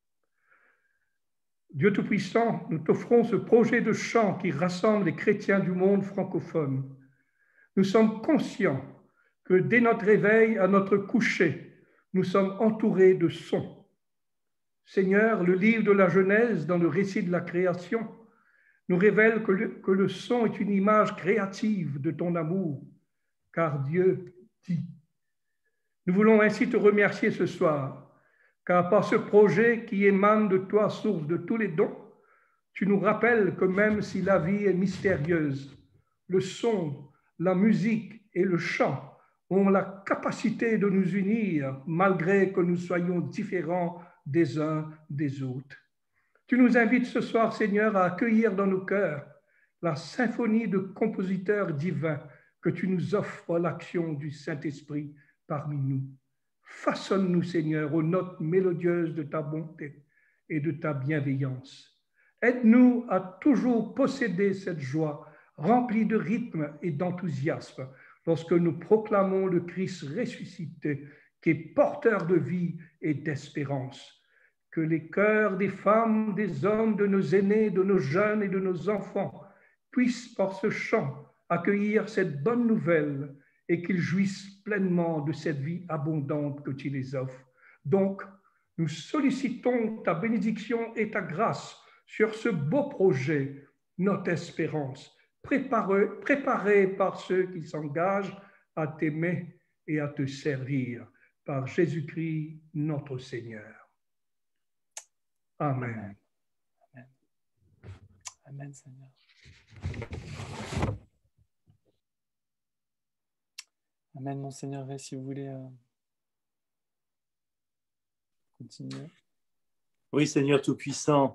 Dieu Tout-Puissant, nous t'offrons ce projet de chant qui rassemble les chrétiens du monde francophone. Nous sommes conscients que dès notre réveil à notre coucher, nous sommes entourés de sons. Seigneur, le livre de la Genèse, dans le récit de la création, nous révèle que le son est une image créative de ton amour, car Dieu dit. Nous voulons ainsi te remercier ce soir, car par ce projet qui émane de toi, source de tous les dons, tu nous rappelles que même si la vie est mystérieuse, le son, la musique et le chant ont la capacité de nous unir malgré que nous soyons différents des uns des autres. Tu nous invites ce soir, Seigneur, à accueillir dans nos cœurs la symphonie de compositeurs divins que tu nous offres à l'action du Saint-Esprit parmi nous. Façonne-nous, Seigneur, aux notes mélodieuses de ta bonté et de ta bienveillance. Aide-nous à toujours posséder cette joie remplie de rythme et d'enthousiasme lorsque nous proclamons le Christ ressuscité qui est porteur de vie et d'espérance. Que les cœurs des femmes, des hommes, de nos aînés, de nos jeunes et de nos enfants puissent par ce chant accueillir cette bonne nouvelle et qu'ils jouissent pleinement de cette vie abondante que tu les offres. Donc, nous sollicitons ta bénédiction et ta grâce sur ce beau projet, notre espérance, préparé par ceux qui s'engagent à t'aimer et à te servir, par Jésus-Christ notre Seigneur. Amen. Amen. Amen, Seigneur. Amen, Monseigneur. Si vous voulez continuer. Oui, Seigneur Tout-Puissant,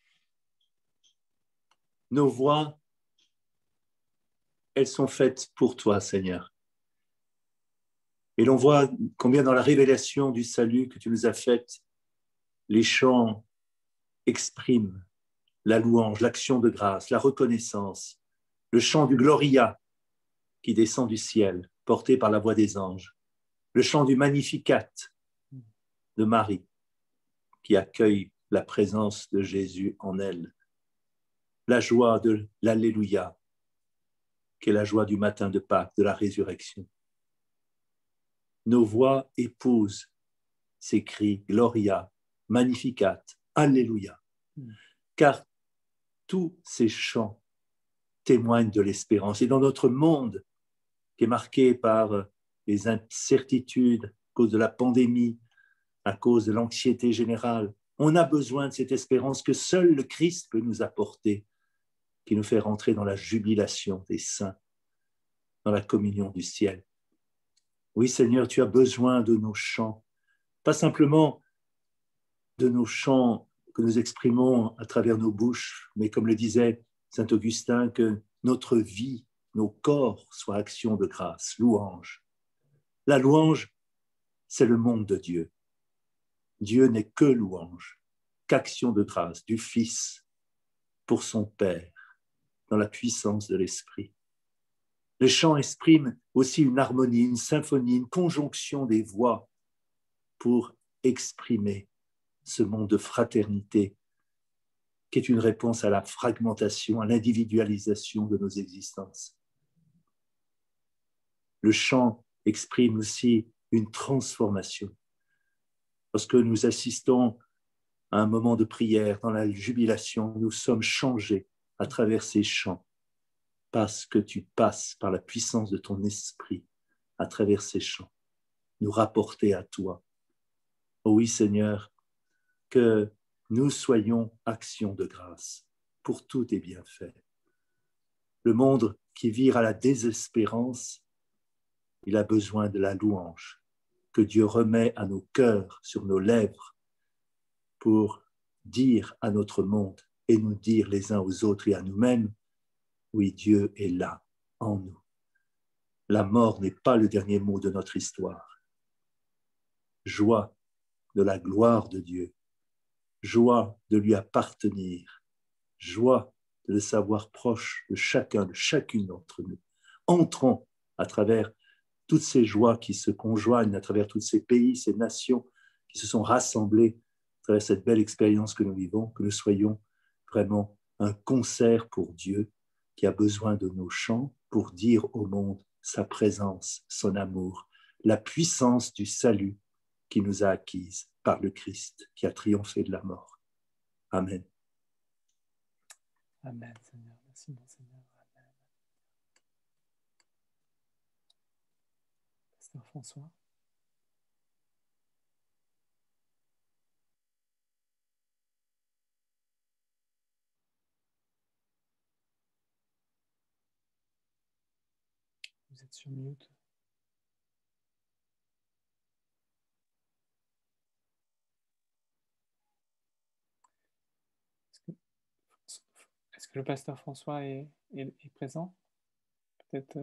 nos voix, elles sont faites pour toi, Seigneur. Et l'on voit combien dans la révélation du salut que tu nous as faite, les chants expriment la louange, l'action de grâce, la reconnaissance, le chant du Gloria qui descend du ciel, porté par la voix des anges, le chant du Magnificat de Marie qui accueille la présence de Jésus en elle, la joie de l'Alléluia qui est la joie du matin de Pâques, de la résurrection. Nos voix épousent ces cris Gloria, Magnificat, Alléluia, car tous ces chants témoignent de l'espérance. Et dans notre monde qui est marqué par les incertitudes à cause de la pandémie, à cause de l'anxiété générale, on a besoin de cette espérance que seul le Christ peut nous apporter, qui nous fait rentrer dans la jubilation des saints, dans la communion du ciel. Oui, Seigneur, tu as besoin de nos chants pas simplement de nos chants que nous exprimons à travers nos bouches, mais comme le disait saint Augustin, que notre vie, nos corps soient action de grâce, louange. La louange, c'est le monde de Dieu. Dieu n'est que louange, qu'action de grâce du Fils pour son Père, dans la puissance de l'Esprit. Les chants expriment aussi une harmonie, une symphonie, une conjonction des voix pour exprimer ce monde de fraternité qui est une réponse à la fragmentation, à l'individualisation de nos existences. Le chant exprime aussi une transformation. Lorsque nous assistons à un moment de prière, dans la jubilation, nous sommes changés à travers ces chants parce que tu passes par la puissance de ton esprit à travers ces chants, nous rapporter à toi. Oh oui, Seigneur, que nous soyons action de grâce pour tous tes bienfaits. Le monde qui vire à la désespérance, il a besoin de la louange que Dieu remet à nos cœurs, sur nos lèvres, pour dire à notre monde et nous dire les uns aux autres et à nous-mêmes, oui, Dieu est là, en nous. La mort n'est pas le dernier mot de notre histoire. Joie de la gloire de Dieu, joie de lui appartenir, joie de le savoir proche de chacun, de chacune d'entre nous. Entrons à travers toutes ces joies qui se conjoignent, à travers tous ces pays, ces nations qui se sont rassemblées à travers cette belle expérience que nous vivons, que nous soyons vraiment un concert pour Dieu qui a besoin de nos chants pour dire au monde sa présence, son amour, la puissance du salut qui nous a acquises par le Christ qui a triomphé de la mort. Amen. Amen, Seigneur. Merci, mon Seigneur. Amen. Pasteur François. Vous êtes sur mute. Est-ce que le pasteur François est présent? Peut-être.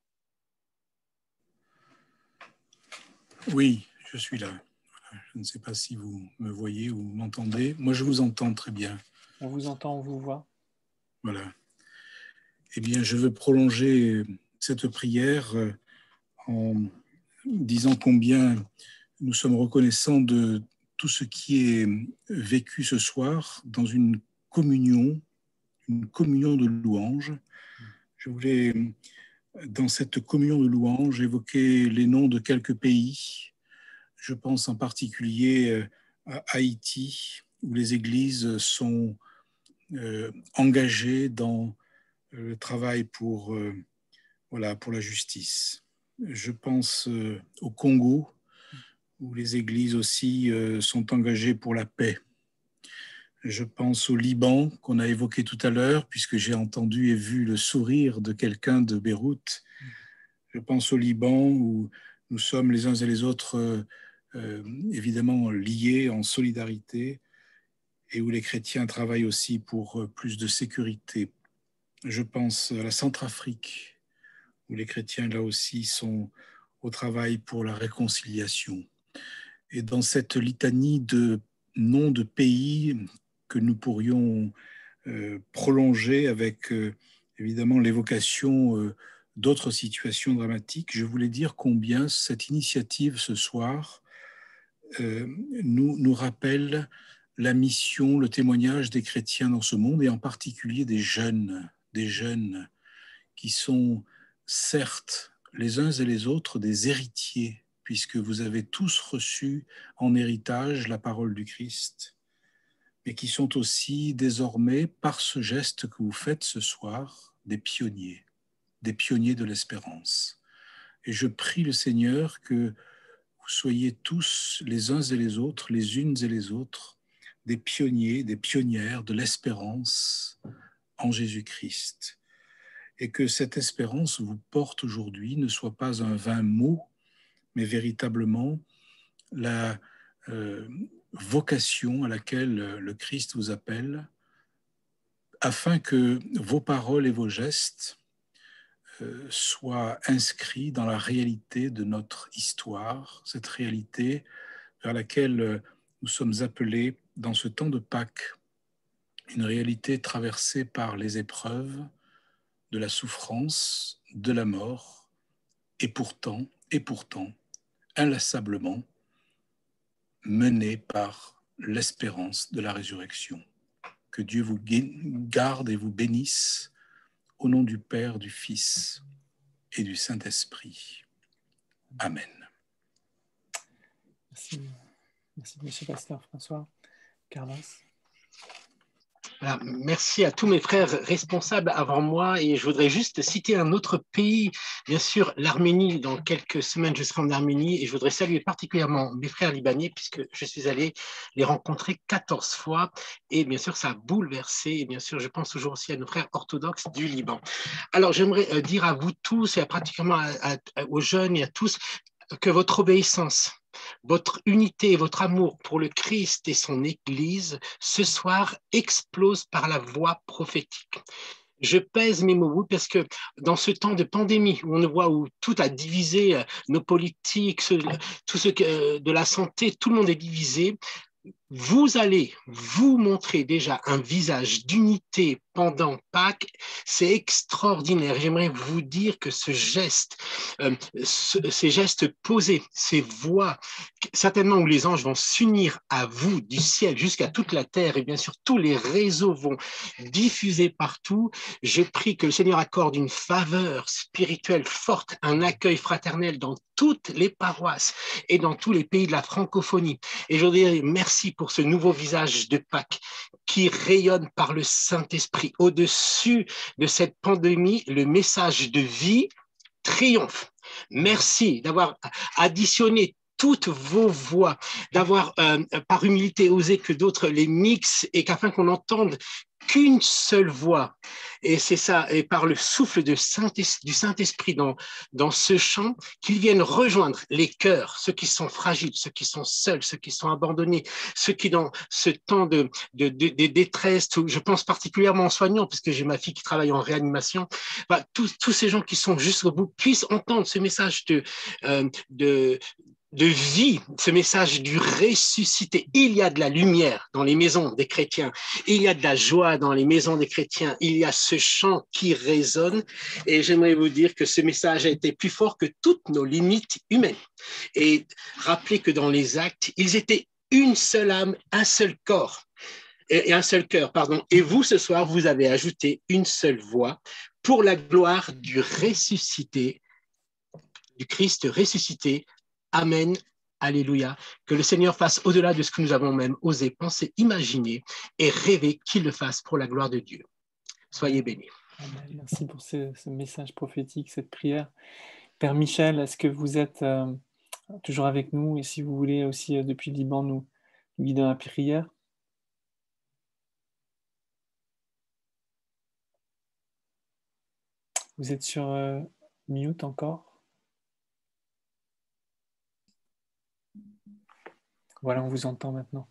Oui, je suis là. Je ne sais pas si vous me voyez ou m'entendez. Moi, je vous entends très bien. On vous entend, on vous voit. Voilà. Eh bien, je veux prolonger cette prière en disant combien nous sommes reconnaissants de tout ce qui est vécu ce soir dans une communion de louanges. Je voulais, dans cette communion de louanges, évoquer les noms de quelques pays. Je pense en particulier à Haïti, où les églises sont engagées dans le travail pour la justice. Je pense au Congo, où les églises aussi sont engagées pour la paix. Je pense au Liban, qu'on a évoqué tout à l'heure, puisque j'ai entendu et vu le sourire de quelqu'un de Beyrouth. Je pense au Liban, où nous sommes les uns et les autres évidemment liés en solidarité, et où les chrétiens travaillent aussi pour plus de sécurité. Je pense à la Centrafrique, où les chrétiens, là aussi, sont au travail pour la réconciliation. Et dans cette litanie de noms de pays que nous pourrions prolonger avec, évidemment, l'évocation d'autres situations dramatiques, je voulais dire combien cette initiative ce soir nous rappelle la mission, le témoignage des chrétiens dans ce monde, et en particulier des jeunes qui sont certes les uns et les autres des héritiers, puisque vous avez tous reçu en héritage la parole du Christ, mais qui sont aussi désormais, par ce geste que vous faites ce soir, des pionniers de l'espérance. Et je prie le Seigneur que vous soyez tous les uns et les autres, les unes et les autres, des pionniers, des pionnières de l'espérance en Jésus-Christ. Et que cette espérance vous porte aujourd'hui ne soit pas un vain mot, mais véritablement vocation à laquelle le Christ vous appelle, afin que vos paroles et vos gestes soient inscrits dans la réalité de notre histoire, cette réalité vers laquelle nous sommes appelés dans ce temps de Pâques, une réalité traversée par les épreuves, de la souffrance, de la mort, et pourtant, inlassablement, menée par l'espérance de la résurrection. Que Dieu vous garde et vous bénisse au nom du Père, du Fils et du Saint-Esprit. Amen. Merci. Merci, monsieur Pasteur François. Carlos. Voilà, merci à tous mes frères responsables avant moi, et je voudrais juste citer un autre pays, bien sûr l'Arménie. Dans quelques semaines je serai en Arménie et je voudrais saluer particulièrement mes frères libanais puisque je suis allé les rencontrer 14 fois et bien sûr ça a bouleversé, et bien sûr je pense toujours aussi à nos frères orthodoxes du Liban. Alors j'aimerais dire à vous tous et particulièrement aux jeunes et à tous que votre obéissance, votre unité et votre amour pour le Christ et son Église, ce soir, explose par la voix prophétique. Je pèse mes mots parce que dans ce temps de pandémie où on voit où tout a divisé nos politiques, tout ce de la santé, tout le monde est divisé. Vous allez vous montrer déjà un visage d'unité pendant Pâques, c'est extraordinaire. J'aimerais vous dire que ce geste, ces gestes posés, ces voix, certainement où les anges vont s'unir à vous du ciel jusqu'à toute la terre, et bien sûr tous les réseaux vont diffuser partout. Je prie que le Seigneur accorde une faveur spirituelle forte, un accueil fraternel dans toutes les paroisses et dans tous les pays de la francophonie. Et je dirais merci pour ce nouveau visage de Pâques qui rayonne par le Saint-Esprit. Au-dessus de cette pandémie, le message de vie triomphe. Merci d'avoir additionné toutes vos voix, d'avoir par humilité osé que d'autres les mixent et qu'afin qu'on n'entende qu'une seule voix. Et c'est ça, et par le souffle du Saint-Esprit dans ce chant, qu'ils viennent rejoindre les cœurs, ceux qui sont fragiles, ceux qui sont seuls, ceux qui sont abandonnés, ceux qui dans ce temps de détresse, je pense particulièrement aux soignants, parce que j'ai ma fille qui travaille en réanimation, tous ces gens qui sont jusqu'au bout puissent entendre ce message de vie, ce message du ressuscité. Il y a de la lumière dans les maisons des chrétiens, il y a de la joie dans les maisons des chrétiens, il y a ce chant qui résonne, et j'aimerais vous dire que ce message a été plus fort que toutes nos limites humaines. Et rappelez que dans les actes, ils étaient une seule âme, un seul corps, et un seul cœur, pardon. Et vous, ce soir, vous avez ajouté une seule voix pour la gloire du ressuscité, du Christ ressuscité. Amen, alléluia. Que le Seigneur fasse au-delà de ce que nous avons même osé penser, imaginer et rêver, qu'il le fasse pour la gloire de Dieu. Soyez bénis. Amen. Merci pour ce message prophétique, cette prière. Père Michel, est-ce que vous êtes toujours avec nous, et si vous voulez aussi depuis le Liban nous guider dans la prière? Vous êtes sur mute encore? Voilà, on vous entend maintenant.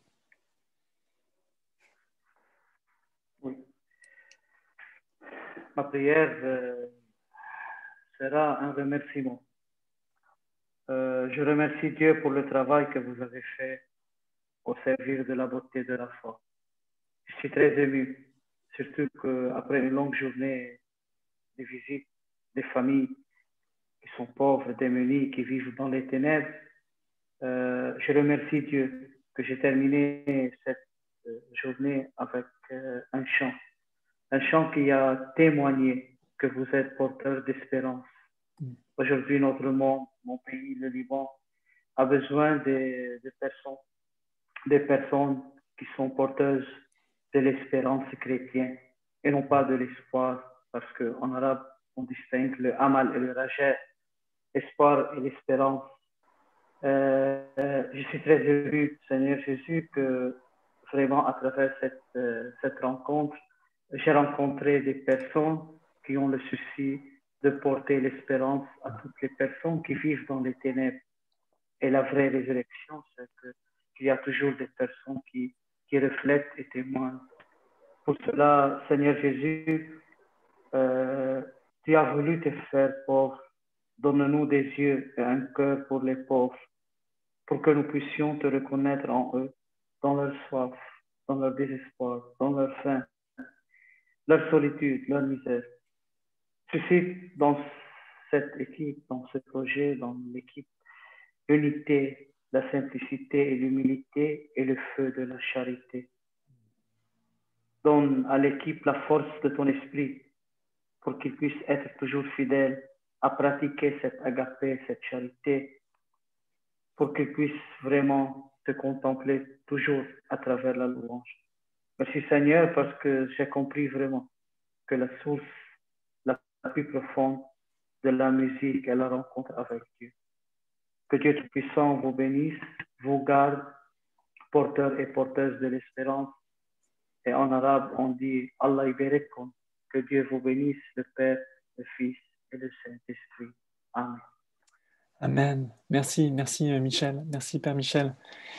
Oui. Ma prière sera un remerciement. Je remercie Dieu pour le travail que vous avez fait au service de la beauté de la foi. Je suis très ému, surtout qu'après une longue journée de visite des familles qui sont pauvres, démunies, qui vivent dans les ténèbres, je remercie Dieu que j'ai terminé cette journée avec un chant qui a témoigné que vous êtes porteur d'espérance. Aujourd'hui, notre monde, mon pays, le Liban, a besoin des personnes qui sont porteuses de l'espérance chrétienne et non pas de l'espoir, parce qu'en arabe, on distingue le amal et le raja, espoir et l'espérance. Je suis très heureux, Seigneur Jésus, que vraiment à travers cette rencontre, j'ai rencontré des personnes qui ont le souci de porter l'espérance à toutes les personnes qui vivent dans les ténèbres. Et la vraie résurrection, c'est que qu'il y a toujours des personnes qui reflètent et témoignent. Pour cela, Seigneur Jésus, tu as voulu te faire pauvre. Donne-nous des yeux et un cœur pour les pauvres, pour que nous puissions te reconnaître en eux, dans leur soif, dans leur désespoir, dans leur faim, leur solitude, leur misère. Suscite dans cette équipe, dans ce projet, dans l'équipe, l'unité, la simplicité et l'humilité et le feu de la charité. Donne à l'équipe la force de ton esprit pour qu'ils puissent être toujours fidèles à pratiquer cette agapé, cette charité, pour qu'ils puissent vraiment te contempler toujours à travers la louange. Merci Seigneur, parce que j'ai compris vraiment que la source la plus profonde de la musique est la rencontre avec Dieu. Que Dieu Tout-Puissant vous bénisse, vous garde, porteurs et porteuses de l'espérance. Et en arabe, on dit Allah iberekum, que Dieu vous bénisse, le Père, le Fils et le Saint-Esprit. Amen. Amen. Merci, merci Michel. Merci Père Michel.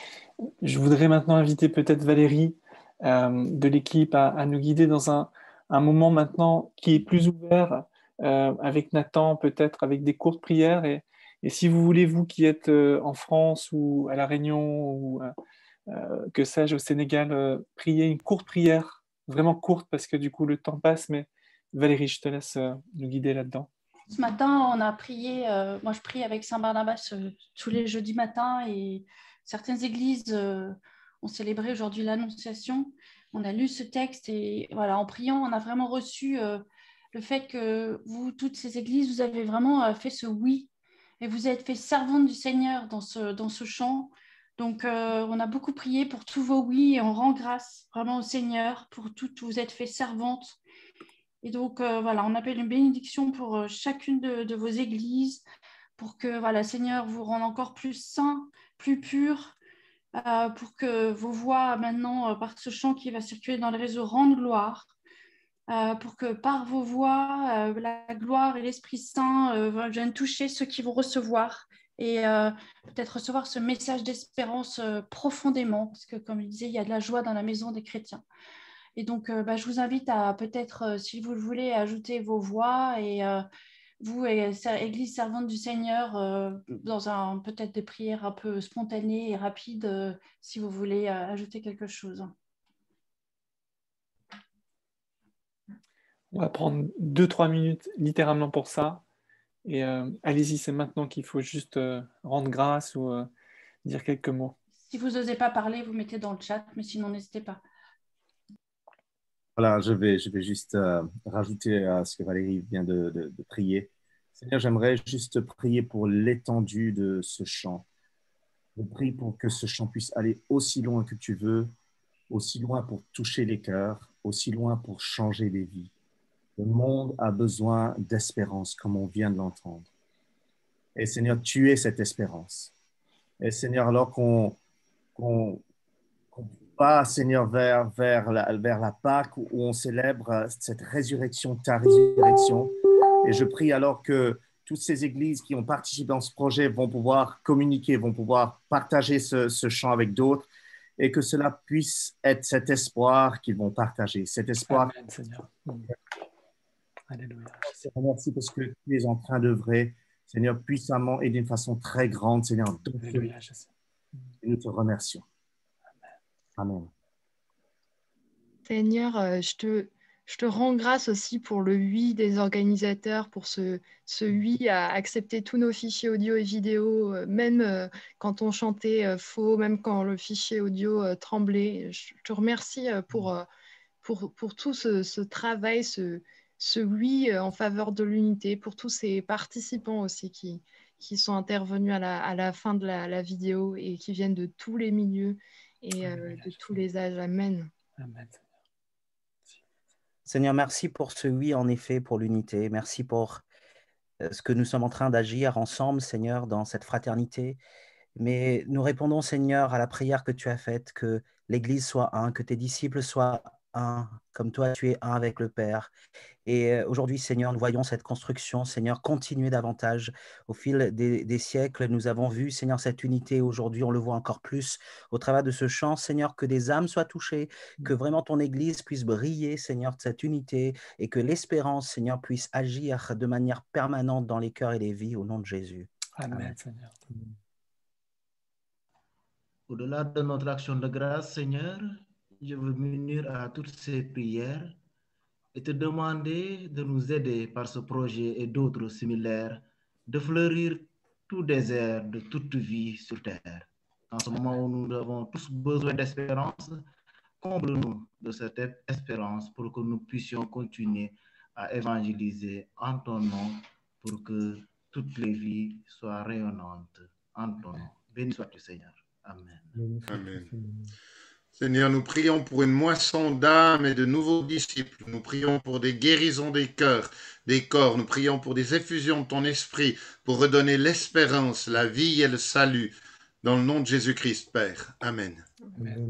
Je voudrais maintenant inviter peut-être Valérie de l'équipe à nous guider dans un moment maintenant qui est plus ouvert avec Nathan, peut-être avec des courtes prières. Et si vous voulez, vous qui êtes en France ou à La Réunion ou que sais-je au Sénégal, prier une courte prière, vraiment courte parce que du coup le temps passe. Mais Valérie, je te laisse nous guider là-dedans. Ce matin, on a prié, moi je prie avec Saint Barnabas tous les jeudis matins et certaines églises ont célébré aujourd'hui l'Annonciation. On a lu ce texte et voilà, en priant, on a vraiment reçu le fait que vous, toutes ces églises, vous avez vraiment fait ce oui et vous êtes fait servante du Seigneur dans ce chant. Donc, on a beaucoup prié pour tous vos oui et on rend grâce vraiment au Seigneur pour tout, vous êtes fait servante. Et donc, voilà, on appelle une bénédiction pour chacune de vos églises, pour que, voilà, Seigneur vous rende encore plus saints, plus purs, pour que vos voix, maintenant, par ce chant qui va circuler dans le réseau, rendent gloire, pour que par vos voix, la gloire et l'Esprit Saint viennent toucher ceux qui vont recevoir et peut-être recevoir ce message d'espérance profondément, parce que, comme il disait, il y a de la joie dans la maison des chrétiens. Et donc, je vous invite à peut-être, si vous le voulez, ajouter vos voix et vous, Église servante du Seigneur, dans peut-être des prières un peu spontanées et rapides, si vous voulez ajouter quelque chose. On va prendre 2-3 minutes littéralement pour ça. Et allez-y, c'est maintenant qu'il faut juste rendre grâce ou dire quelques mots. Si vous n'osez pas parler, vous mettez dans le chat, mais sinon, n'hésitez pas. Voilà, je vais juste rajouter à ce que Valérie vient de prier. Seigneur, j'aimerais juste prier pour l'étendue de ce chant. Je prie pour que ce chant puisse aller aussi loin que tu veux, aussi loin pour toucher les cœurs, aussi loin pour changer des vies. Le monde a besoin d'espérance, comme on vient de l'entendre. Et Seigneur, tu es cette espérance. Et Seigneur, alors qu'on va, Seigneur, vers la Pâque où on célèbre cette résurrection, ta résurrection. Et je prie alors que toutes ces églises qui ont participé dans ce projet vont pouvoir communiquer, vont pouvoir partager ce chant avec d'autres et que cela puisse être cet espoir qu'ils vont partager, cet espoir. Amen, Seigneur. Alléluia. Merci parce que tu es en train d'œuvrer, Seigneur, puissamment et d'une façon très grande, Seigneur. Alléluia. Et nous te remercions. Amen. Seigneur, je te rends grâce aussi pour le oui des organisateurs, pour ce oui à accepter tous nos fichiers audio et vidéo, même quand on chantait faux, même quand le fichier audio tremblait. Je te remercie pour tout ce travail, ce oui en faveur de l'unité, pour tous ces participants aussi qui sont intervenus à la fin de la vidéo et qui viennent de tous les milieux et de tous les âges. Amen. Amen. Seigneur, merci pour ce oui, en effet, pour l'unité. Merci pour ce que nous sommes en train d'agir ensemble, Seigneur, dans cette fraternité. Mais nous répondons, Seigneur, à la prière que tu as faite, que l'Église soit un, que tes disciples soient un, comme toi, tu es un avec le Père. Et aujourd'hui, Seigneur, nous voyons cette construction, Seigneur, continuer davantage. Au fil des siècles, nous avons vu, Seigneur, cette unité. Aujourd'hui, on le voit encore plus au travers de ce chant, Seigneur, que des âmes soient touchées, que vraiment ton Église puisse briller, Seigneur, de cette unité et que l'espérance, Seigneur, puisse agir de manière permanente dans les cœurs et les vies au nom de Jésus. Amen, Seigneur. Au-delà de notre action de grâce, Seigneur, je veux m'unir à toutes ces prières et te demander de nous aider par ce projet et d'autres similaires de fleurir tout désert de toute vie sur terre. En ce moment où nous avons tous besoin d'espérance, comble-nous de cette espérance pour que nous puissions continuer à évangéliser en ton nom pour que toutes les vies soient rayonnantes en ton nom. Béni sois-tu, Seigneur. Amen. Amen. Seigneur, nous prions pour une moisson d'âmes et de nouveaux disciples. Nous prions pour des guérisons des cœurs, des corps. Nous prions pour des effusions de ton esprit pour redonner l'espérance, la vie et le salut. Dans le nom de Jésus-Christ, Père. Amen. Amen.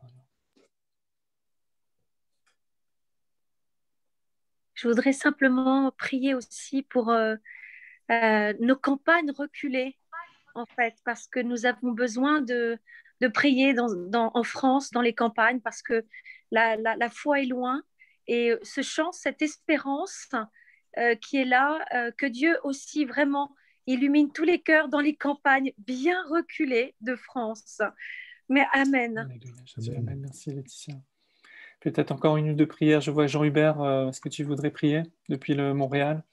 Je voudrais simplement prier aussi pour nos campagnes reculées, en fait, parce que nous avons besoin de prier en France, dans les campagnes, parce que la foi est loin. Et ce chant, cette espérance qui est là, que Dieu aussi vraiment illumine tous les cœurs dans les campagnes bien reculées de France. Mais Amen. Amen. Merci Laetitia. Peut-être encore une ou deux prières. Je vois Jean-Hubert, est-ce que tu voudrais prier depuis le Montréal?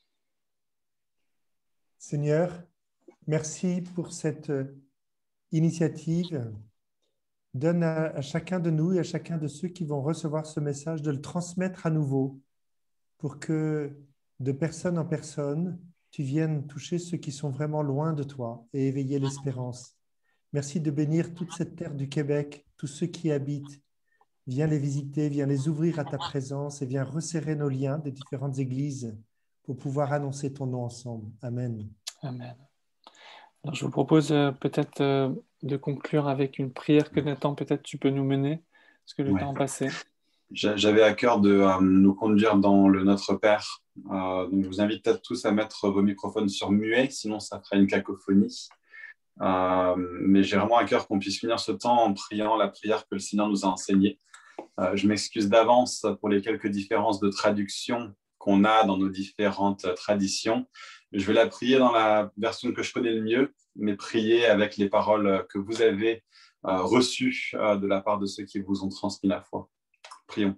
Seigneur, merci pour cette initiative. Donne à chacun de nous et à chacun de ceux qui vont recevoir ce message de le transmettre à nouveau pour que de personne en personne, tu viennes toucher ceux qui sont vraiment loin de toi et éveiller l'espérance. Merci de bénir toute cette terre du Québec, tous ceux qui y habitent. Viens les visiter, viens les ouvrir à ta présence et viens resserrer nos liens des différentes églises pour pouvoir annoncer ton nom ensemble. Amen. Amen. Alors, je vous propose peut-être de conclure avec une prière que Nathan, peut-être tu peux nous mener, parce que le temps passé. J'avais à cœur de nous conduire dans le Notre Père. Donc je vous invite à tous à mettre vos microphones sur muet, sinon ça fera une cacophonie. Mais j'ai vraiment à cœur qu'on puisse finir ce temps en priant la prière que le Seigneur nous a enseignée. Je m'excuse d'avance pour les quelques différences de traduction qu'on a dans nos différentes traditions. Je vais la prier dans la version que je connais le mieux, mais prier avec les paroles que vous avez reçues de la part de ceux qui vous ont transmis la foi. Prions.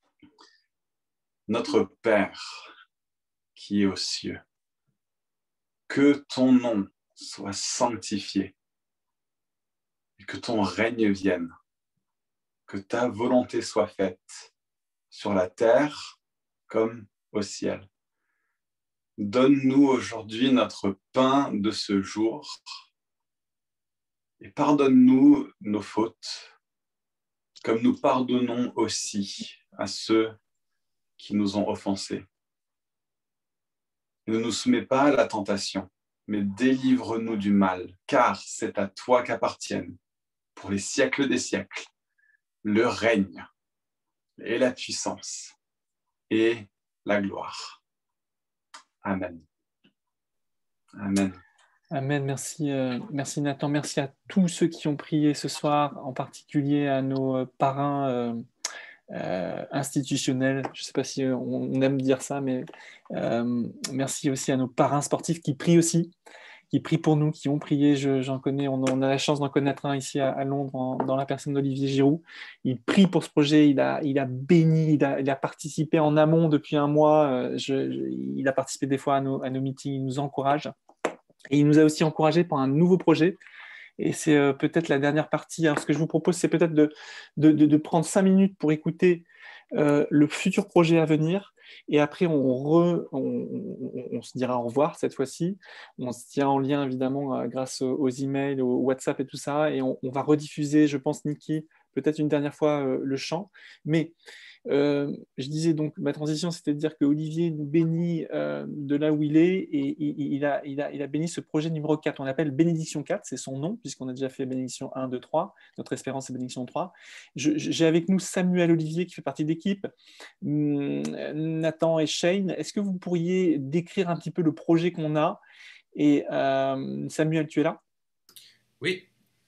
Notre Père qui est aux cieux, que ton nom soit sanctifié et que ton règne vienne, que ta volonté soit faite sur la terre comme au ciel. Donne-nous aujourd'hui notre pain de ce jour et pardonne-nous nos fautes, comme nous pardonnons aussi à ceux qui nous ont offensés. Ne nous soumets pas à la tentation, mais délivre-nous du mal, car c'est à toi qu'appartiennent, pour les siècles des siècles, le règne et la puissance et la gloire. Amen. Amen. Amen. Merci, merci Nathan. Merci à tous ceux qui ont prié ce soir, en particulier à nos parrains institutionnels. Je ne sais pas si on aime dire ça, mais merci aussi à nos parrains sportifs qui prient aussi, qui prient pour nous, qui ont prié. J'en connais, on a la chance d'en connaître un ici à Londres, dans la personne d'Olivier Giroud. Il prie pour ce projet, il a béni, il a participé en amont depuis un mois. Il a participé des fois à nos meetings, il nous encourage. Et il nous a aussi encouragé pour un nouveau projet. Et c'est peut-être la dernière partie. Alors, ce que je vous propose, c'est peut-être de prendre 5 minutes pour écouter le futur projet à venir. Et après, on se dira au revoir cette fois-ci. On se tient en lien, évidemment, grâce aux emails, au WhatsApp et tout ça. Et on va rediffuser, je pense, Niki, peut-être une dernière fois le chant. Mais Je disais donc, ma transition, c'était de dire que Olivier nous bénit de là où il est, et il a béni ce projet numéro 4. On l'appelle Bénédiction 4, c'est son nom, puisqu'on a déjà fait Bénédiction 1, 2, 3. Notre espérance, c'est Bénédiction 3. J'ai avec nous Samuel Olivier, qui fait partie de l'équipe, Nathan et Shane. Est-ce que vous pourriez décrire un petit peu le projet qu'on a? Et Samuel, tu es là? Oui.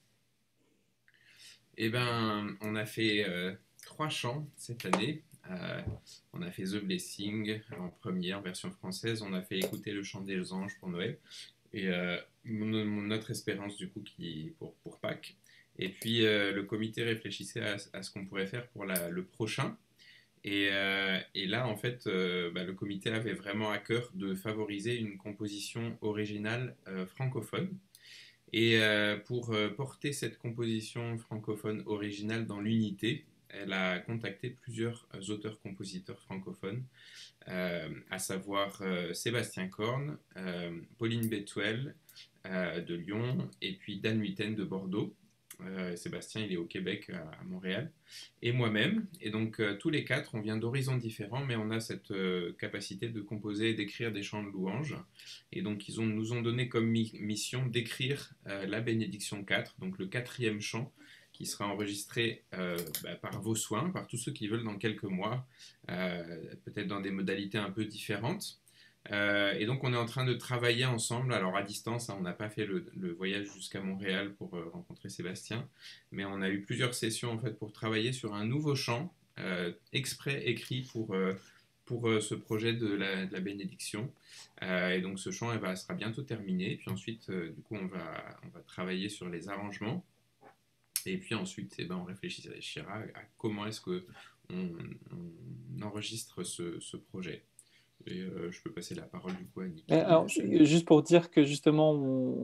Eh bien, on a fait 3 chants cette année. On a fait The Blessing en premier, en version française. On a fait Écouter le chant des anges pour Noël. Et notre espérance, du coup, pour Pâques. Et puis, le comité réfléchissait à ce qu'on pourrait faire pour le prochain. Et là, en fait, le comité avait vraiment à cœur de favoriser une composition originale francophone. Et pour porter cette composition francophone originale dans l'unité, elle a contacté plusieurs auteurs-compositeurs francophones, à savoir Sébastien Korn, Pauline Bethuel de Lyon, et puis Dan Huiten de Bordeaux. Sébastien, il est au Québec, à Montréal, et moi-même. Et donc, tous les 4, on vient d'horizons différents, mais on a cette capacité de composer et d'écrire des chants de louanges. Et donc, nous ont donné comme mission d'écrire la bénédiction 4, donc le 4e chant, qui sera enregistré par vos soins, par tous ceux qui veulent dans quelques mois, peut-être dans des modalités un peu différentes. Et donc on est en train de travailler ensemble, alors à distance, hein, on n'a pas fait le voyage jusqu'à Montréal pour rencontrer Sébastien, mais on a eu plusieurs sessions en fait pour travailler sur un nouveau chant exprès écrit pour ce projet de la bénédiction. Et donc ce chant sera bientôt terminé, et puis ensuite du coup on va travailler sur les arrangements, et puis ensuite on réfléchira à comment est-ce qu'on enregistre ce projet. Et je peux passer la parole du coup à Nicky. Alors, juste pour dire que justement,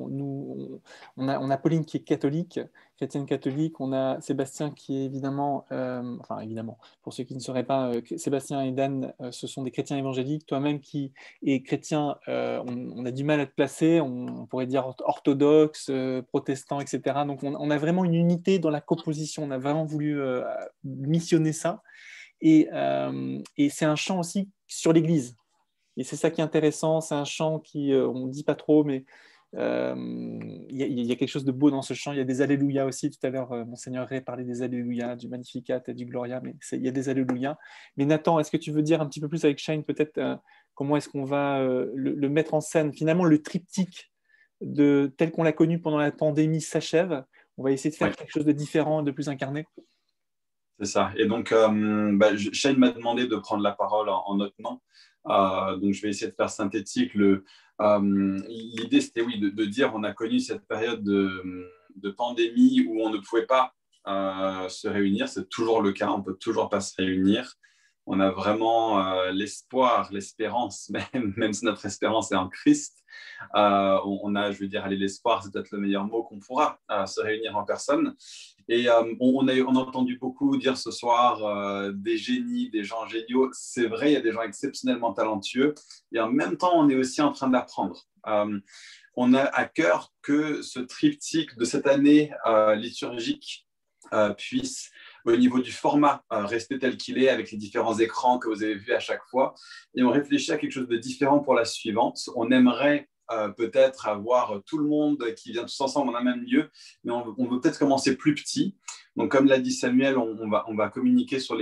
on a Pauline qui est catholique, chrétienne catholique, on a Sébastien qui est évidemment, pour ceux qui ne sauraient pas, Sébastien et Dan, ce sont des chrétiens évangéliques. Toi-même qui es chrétien, on a du mal à te placer, on pourrait dire orthodoxe, protestant, etc. Donc on a vraiment une unité dans la composition, on a vraiment voulu missionner ça. Et c'est un chant aussi sur l'Église. Et c'est ça qui est intéressant, c'est un chant qui, on ne dit pas trop, mais il y a quelque chose de beau dans ce chant. Il y a des alléluia aussi. Tout à l'heure, Monseigneur Ray parlait des alléluia, du Magnificat et du Gloria, mais il y a des alléluia. Mais Nathan, est-ce que tu veux dire un petit peu plus avec Shane, peut-être, comment est-ce qu'on va le mettre en scène? Finalement, le triptyque tel qu'on l'a connu pendant la pandémie s'achève. On va essayer de faire quelque chose de différent, de plus incarné. C'est ça. Et donc, Shane m'a demandé de prendre la parole en notre nom. Donc, je vais essayer de faire synthétique. L'idée, c'était de dire on a connu cette période de pandémie où on ne pouvait pas se réunir. C'est toujours le cas, on ne peut toujours pas se réunir. On a vraiment l'espoir, l'espérance, même si notre espérance est en Christ. On a, je veux dire, l'espoir, c'est peut-être le meilleur mot qu'on pourra, se réunir en personne. Et on a entendu beaucoup dire ce soir des génies, des gens géniaux. C'est vrai, il y a des gens exceptionnellement talentueux. Et en même temps, on est aussi en train d'apprendre. On a à cœur que ce triptyque de cette année liturgique puisse, au niveau du format, rester tel qu'il est avec les différents écrans que vous avez vus à chaque fois. Et on réfléchit à quelque chose de différent pour la suivante. On aimerait peut-être avoir tout le monde qui vient tous ensemble en un même lieu, mais on veut peut-être commencer plus petit. Donc, comme l'a dit Samuel, on va communiquer sur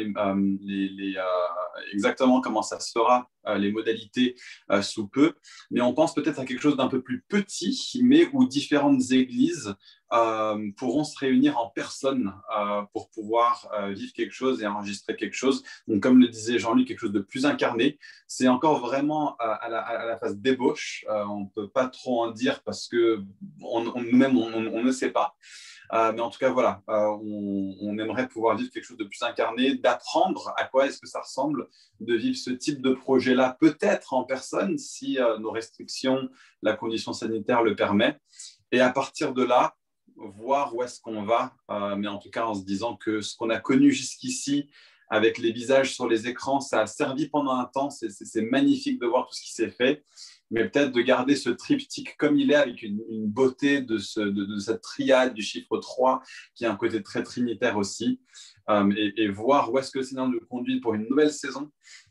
exactement comment ça se fera, les modalités sous peu. Mais on pense peut-être à quelque chose d'un peu plus petit, mais où différentes églises pourront se réunir en personne pour pouvoir vivre quelque chose et enregistrer quelque chose. Donc, comme le disait Jean-Luc, quelque chose de plus incarné. C'est encore vraiment à la phase d'ébauche. On ne peut pas trop en dire parce que nous-mêmes, on ne sait pas. Mais en tout cas, voilà, on aimerait pouvoir vivre quelque chose de plus incarné, d'apprendre à quoi est-ce que ça ressemble, de vivre ce type de projet-là, peut-être en personne, si nos restrictions, la condition sanitaire le permet. Et à partir de là, voir où est-ce qu'on va, mais en tout cas en se disant que ce qu'on a connu jusqu'ici avec les visages sur les écrans. Ça a servi pendant un temps. C'est magnifique de voir tout ce qui s'est fait. Mais peut-être de garder ce triptyque comme il est, avec une beauté de cette triade du chiffre 3, qui a un côté très trinitaire aussi, et voir où est-ce que le Seigneur nous conduit pour une nouvelle saison,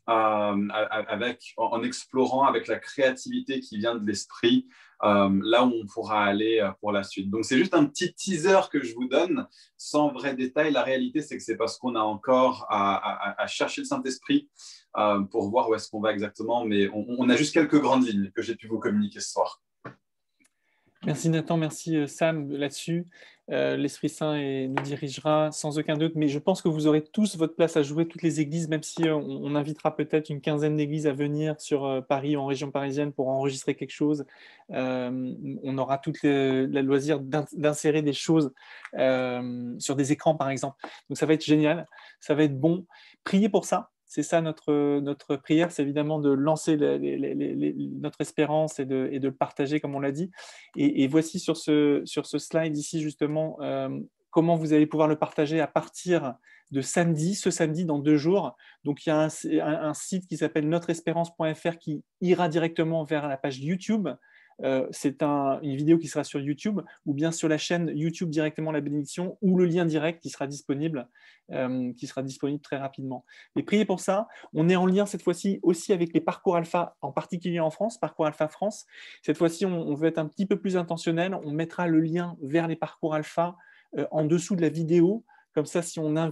en explorant avec la créativité qui vient de l'esprit, là où on pourra aller pour la suite. Donc, c'est juste un petit teaser que je vous donne, sans vrai détail. La réalité, c'est que c'est parce qu'on a encore à chercher le Saint-Esprit pour voir où est-ce qu'on va exactement. Mais on a juste quelques grandes lignes que j'ai pu vous communiquer ce soir. Merci Nathan, merci Sam là-dessus. L'Esprit Saint nous dirigera sans aucun doute, mais je pense que vous aurez tous votre place à jouer, toutes les églises, même si on invitera peut-être une quinzaine d'églises à venir sur Paris ou en région parisienne pour enregistrer quelque chose. On aura tout le loisir d'insérer des choses sur des écrans par exemple. Donc ça va être génial, ça va être bon. Priez pour ça. C'est ça notre prière, c'est évidemment de lancer notre espérance et de le partager, comme on l'a dit. Et voici sur ce slide ici, justement, comment vous allez pouvoir le partager à partir de ce samedi, dans 2 jours. Donc, il y a un site qui s'appelle notreespérance.fr qui ira directement vers la page YouTube. C'est une vidéo qui sera sur YouTube, ou bien sur la chaîne YouTube directement La Bénédiction, ou le lien direct qui sera disponible très rapidement. Et priez pour ça. On est en lien cette fois-ci aussi avec les parcours alpha, en particulier en France, parcours alpha France. Cette fois-ci, on veut être un petit peu plus intentionnel. On mettra le lien vers les parcours alpha en dessous de la vidéo. Comme ça, si on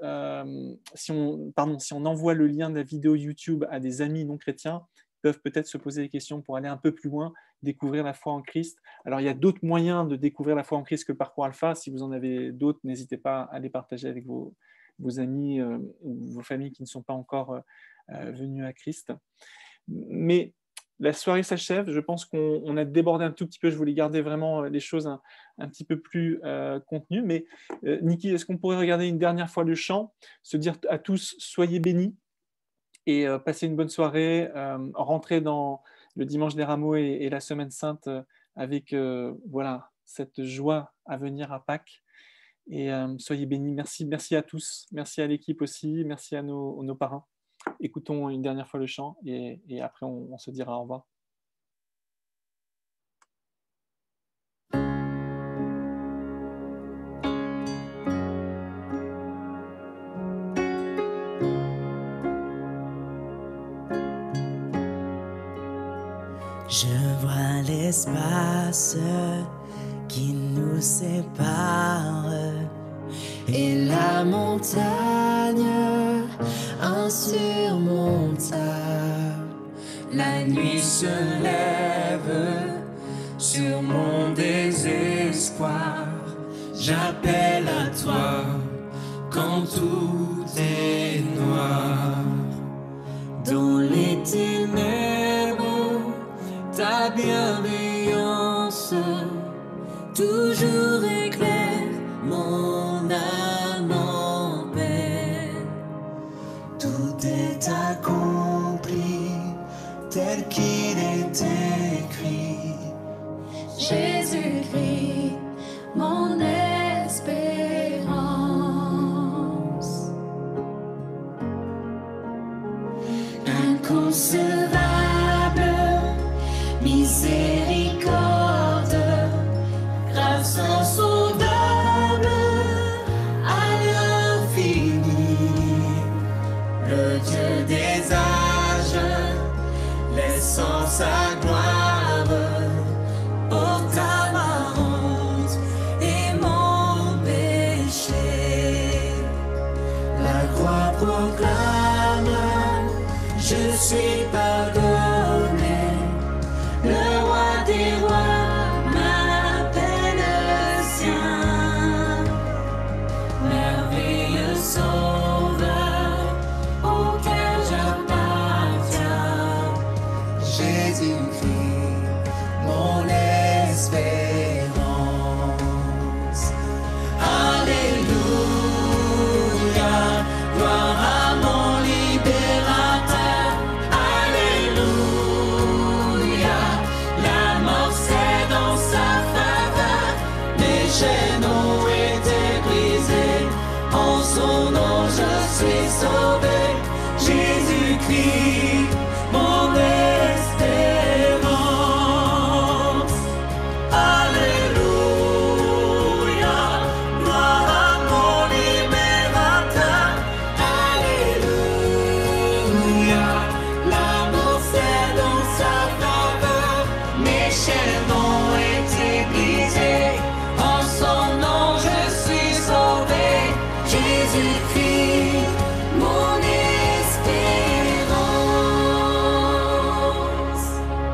envoie le lien de la vidéo YouTube à des amis non chrétiens, peuvent peut-être se poser des questions pour aller un peu plus loin, découvrir la foi en Christ. Alors, il y a d'autres moyens de découvrir la foi en Christ que le parcours alpha. Si vous en avez d'autres, n'hésitez pas à les partager avec vos amis ou vos familles qui ne sont pas encore venus à Christ. Mais la soirée s'achève. Je pense qu'on a débordé un tout petit peu. Je voulais garder vraiment les choses un petit peu plus contenues. Mais Niki, est-ce qu'on pourrait regarder une dernière fois le chant, se dire à tous « Soyez bénis » et passer une bonne soirée, rentrer dans le dimanche des rameaux et la semaine sainte avec cette joie à venir à Pâques. Et soyez bénis. Merci à tous. Merci à l'équipe aussi. Merci à nos parrains. Écoutons une dernière fois le chant et après on se dira au revoir. Je vois l'espace qui nous sépare et la montagne insurmontable. La nuit se lève sur mon désespoir. J'appelle à toi quand tout est noir. Dans les ténèbres, ta bienveillance toujours éclaire mon âme en peine. Tout est accompli tel qu'il est écrit. Jésus-Christ, mon espérance. Inconcevable miséricorde, grâce insondable à l'infini, le Dieu des âges, laissant sa gloire, porte à ma honte et mon péché. La croix proclame, je suis pardonné. Le roi des rois m'appelle sien, merveilleux sauveur auquel j'appartiens. Jésus-Christ, mon espérance. Alléluia, gloire à mon libérateur. Alléluia. suis sauvé. Jésus-Christ, mon espérance. Alléluia, gloire à mon libérateur. Alléluia, l'amour c'est dans sa faveur. Mes chaînes ont été brisées. En son nom je suis sauvé. Jésus-Christ, mon espérance.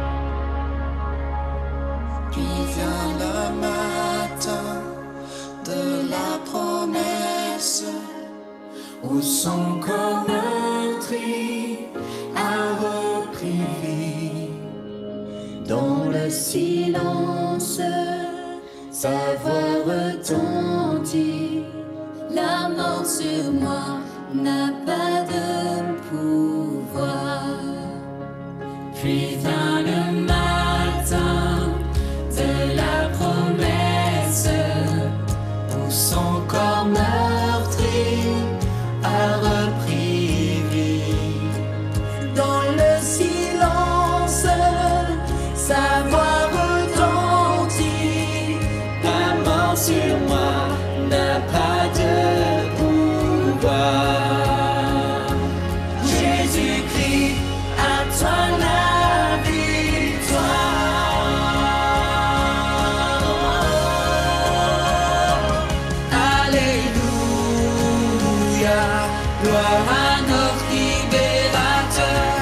Puis vient le matin de la promesse, où son corps meurtri a repris vie. Dans le silence, sa voix retentit. La mort sur moi n'a pas de pouvoir. Puis vient le matin de la promesse, où son corps meurtri a repris vie. Dans le silence, sa voix retentit. La mort sur moi n'a pas de pouvoir. Jésus-Christ, à toi la victoire. Alléluia, gloire à notre libérateur.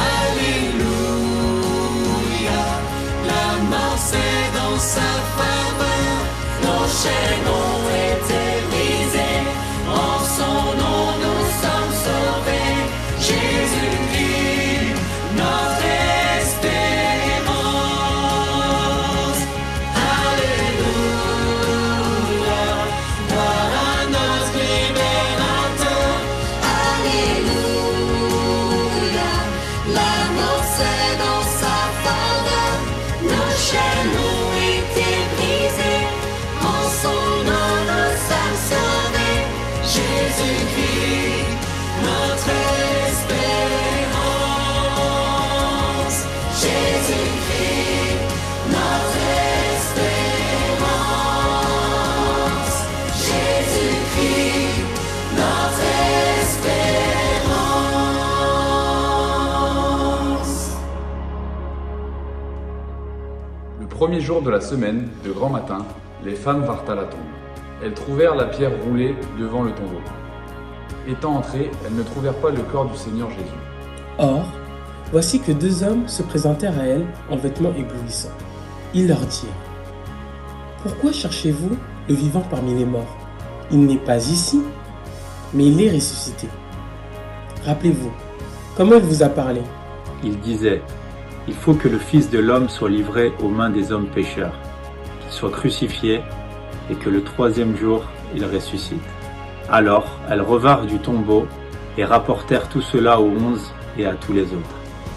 Alléluia, la mort c'est dans sa faveur. Nos chaînes ont été brisées. En son nom nous sommes sauvés. Jésus-Christ, notre espérance. Alléluia, gloire à notre libérateur. Alléluia, la mort c'est dans sa faveur. Nos chaînes ont été brisées. En son nom nous sommes sauvés. Jésus-Christ, notre espérance. Jésus-Christ, notre espérance. Jésus-Christ, notre espérance. Le premier jour de la semaine, de grand matin, les femmes vinrent à la tombe. Elles trouvèrent la pierre roulée devant le tombeau. Étant entrées, elles ne trouvèrent pas le corps du Seigneur Jésus. Or, voici que 2 hommes se présentèrent à elles en vêtements éblouissants. Ils leur dirent : Pourquoi cherchez-vous le vivant parmi les morts ? Il n'est pas ici, mais il est ressuscité. Rappelez-vous, comment il vous a parlé ? Il disait : Il faut que le Fils de l'homme soit livré aux mains des hommes pécheurs, qu'il soit crucifié et que le 3e jour il ressuscite. Alors elles revinrent du tombeau et rapportèrent tout cela aux 11 et à tous les autres.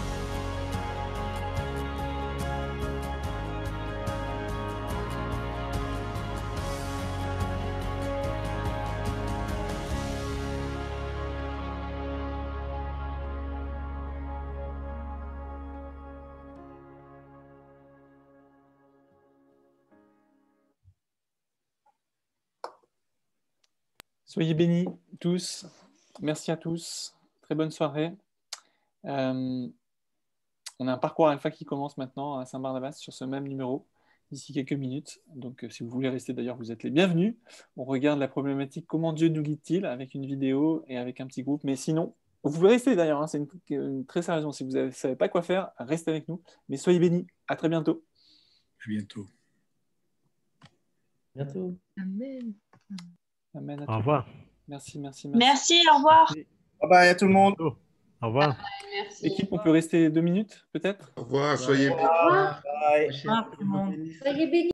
Soyez bénis tous. Merci à tous. Très bonne soirée. On a un parcours alpha qui commence maintenant à Saint-Barnabas sur ce même numéro d'ici quelques minutes. Donc, si vous voulez rester d'ailleurs, vous êtes les bienvenus. On regarde la problématique comment Dieu nous guide-t-il avec une vidéo et avec un petit groupe. Mais sinon, vous pouvez rester d'ailleurs. Hein, c'est une très sérieuse raison. Si vous ne savez pas quoi faire, restez avec nous. Mais soyez bénis. À très bientôt. À bientôt. Bientôt. Amen. Amen. Au revoir. Merci. Merci, au revoir. Bye bye à tout le monde. Au revoir. Merci. Équipe, on peut rester 2 minutes peut-être ? Au revoir, soyez bien. Au revoir. Bye. Au revoir, tout le monde. Soyez bénis.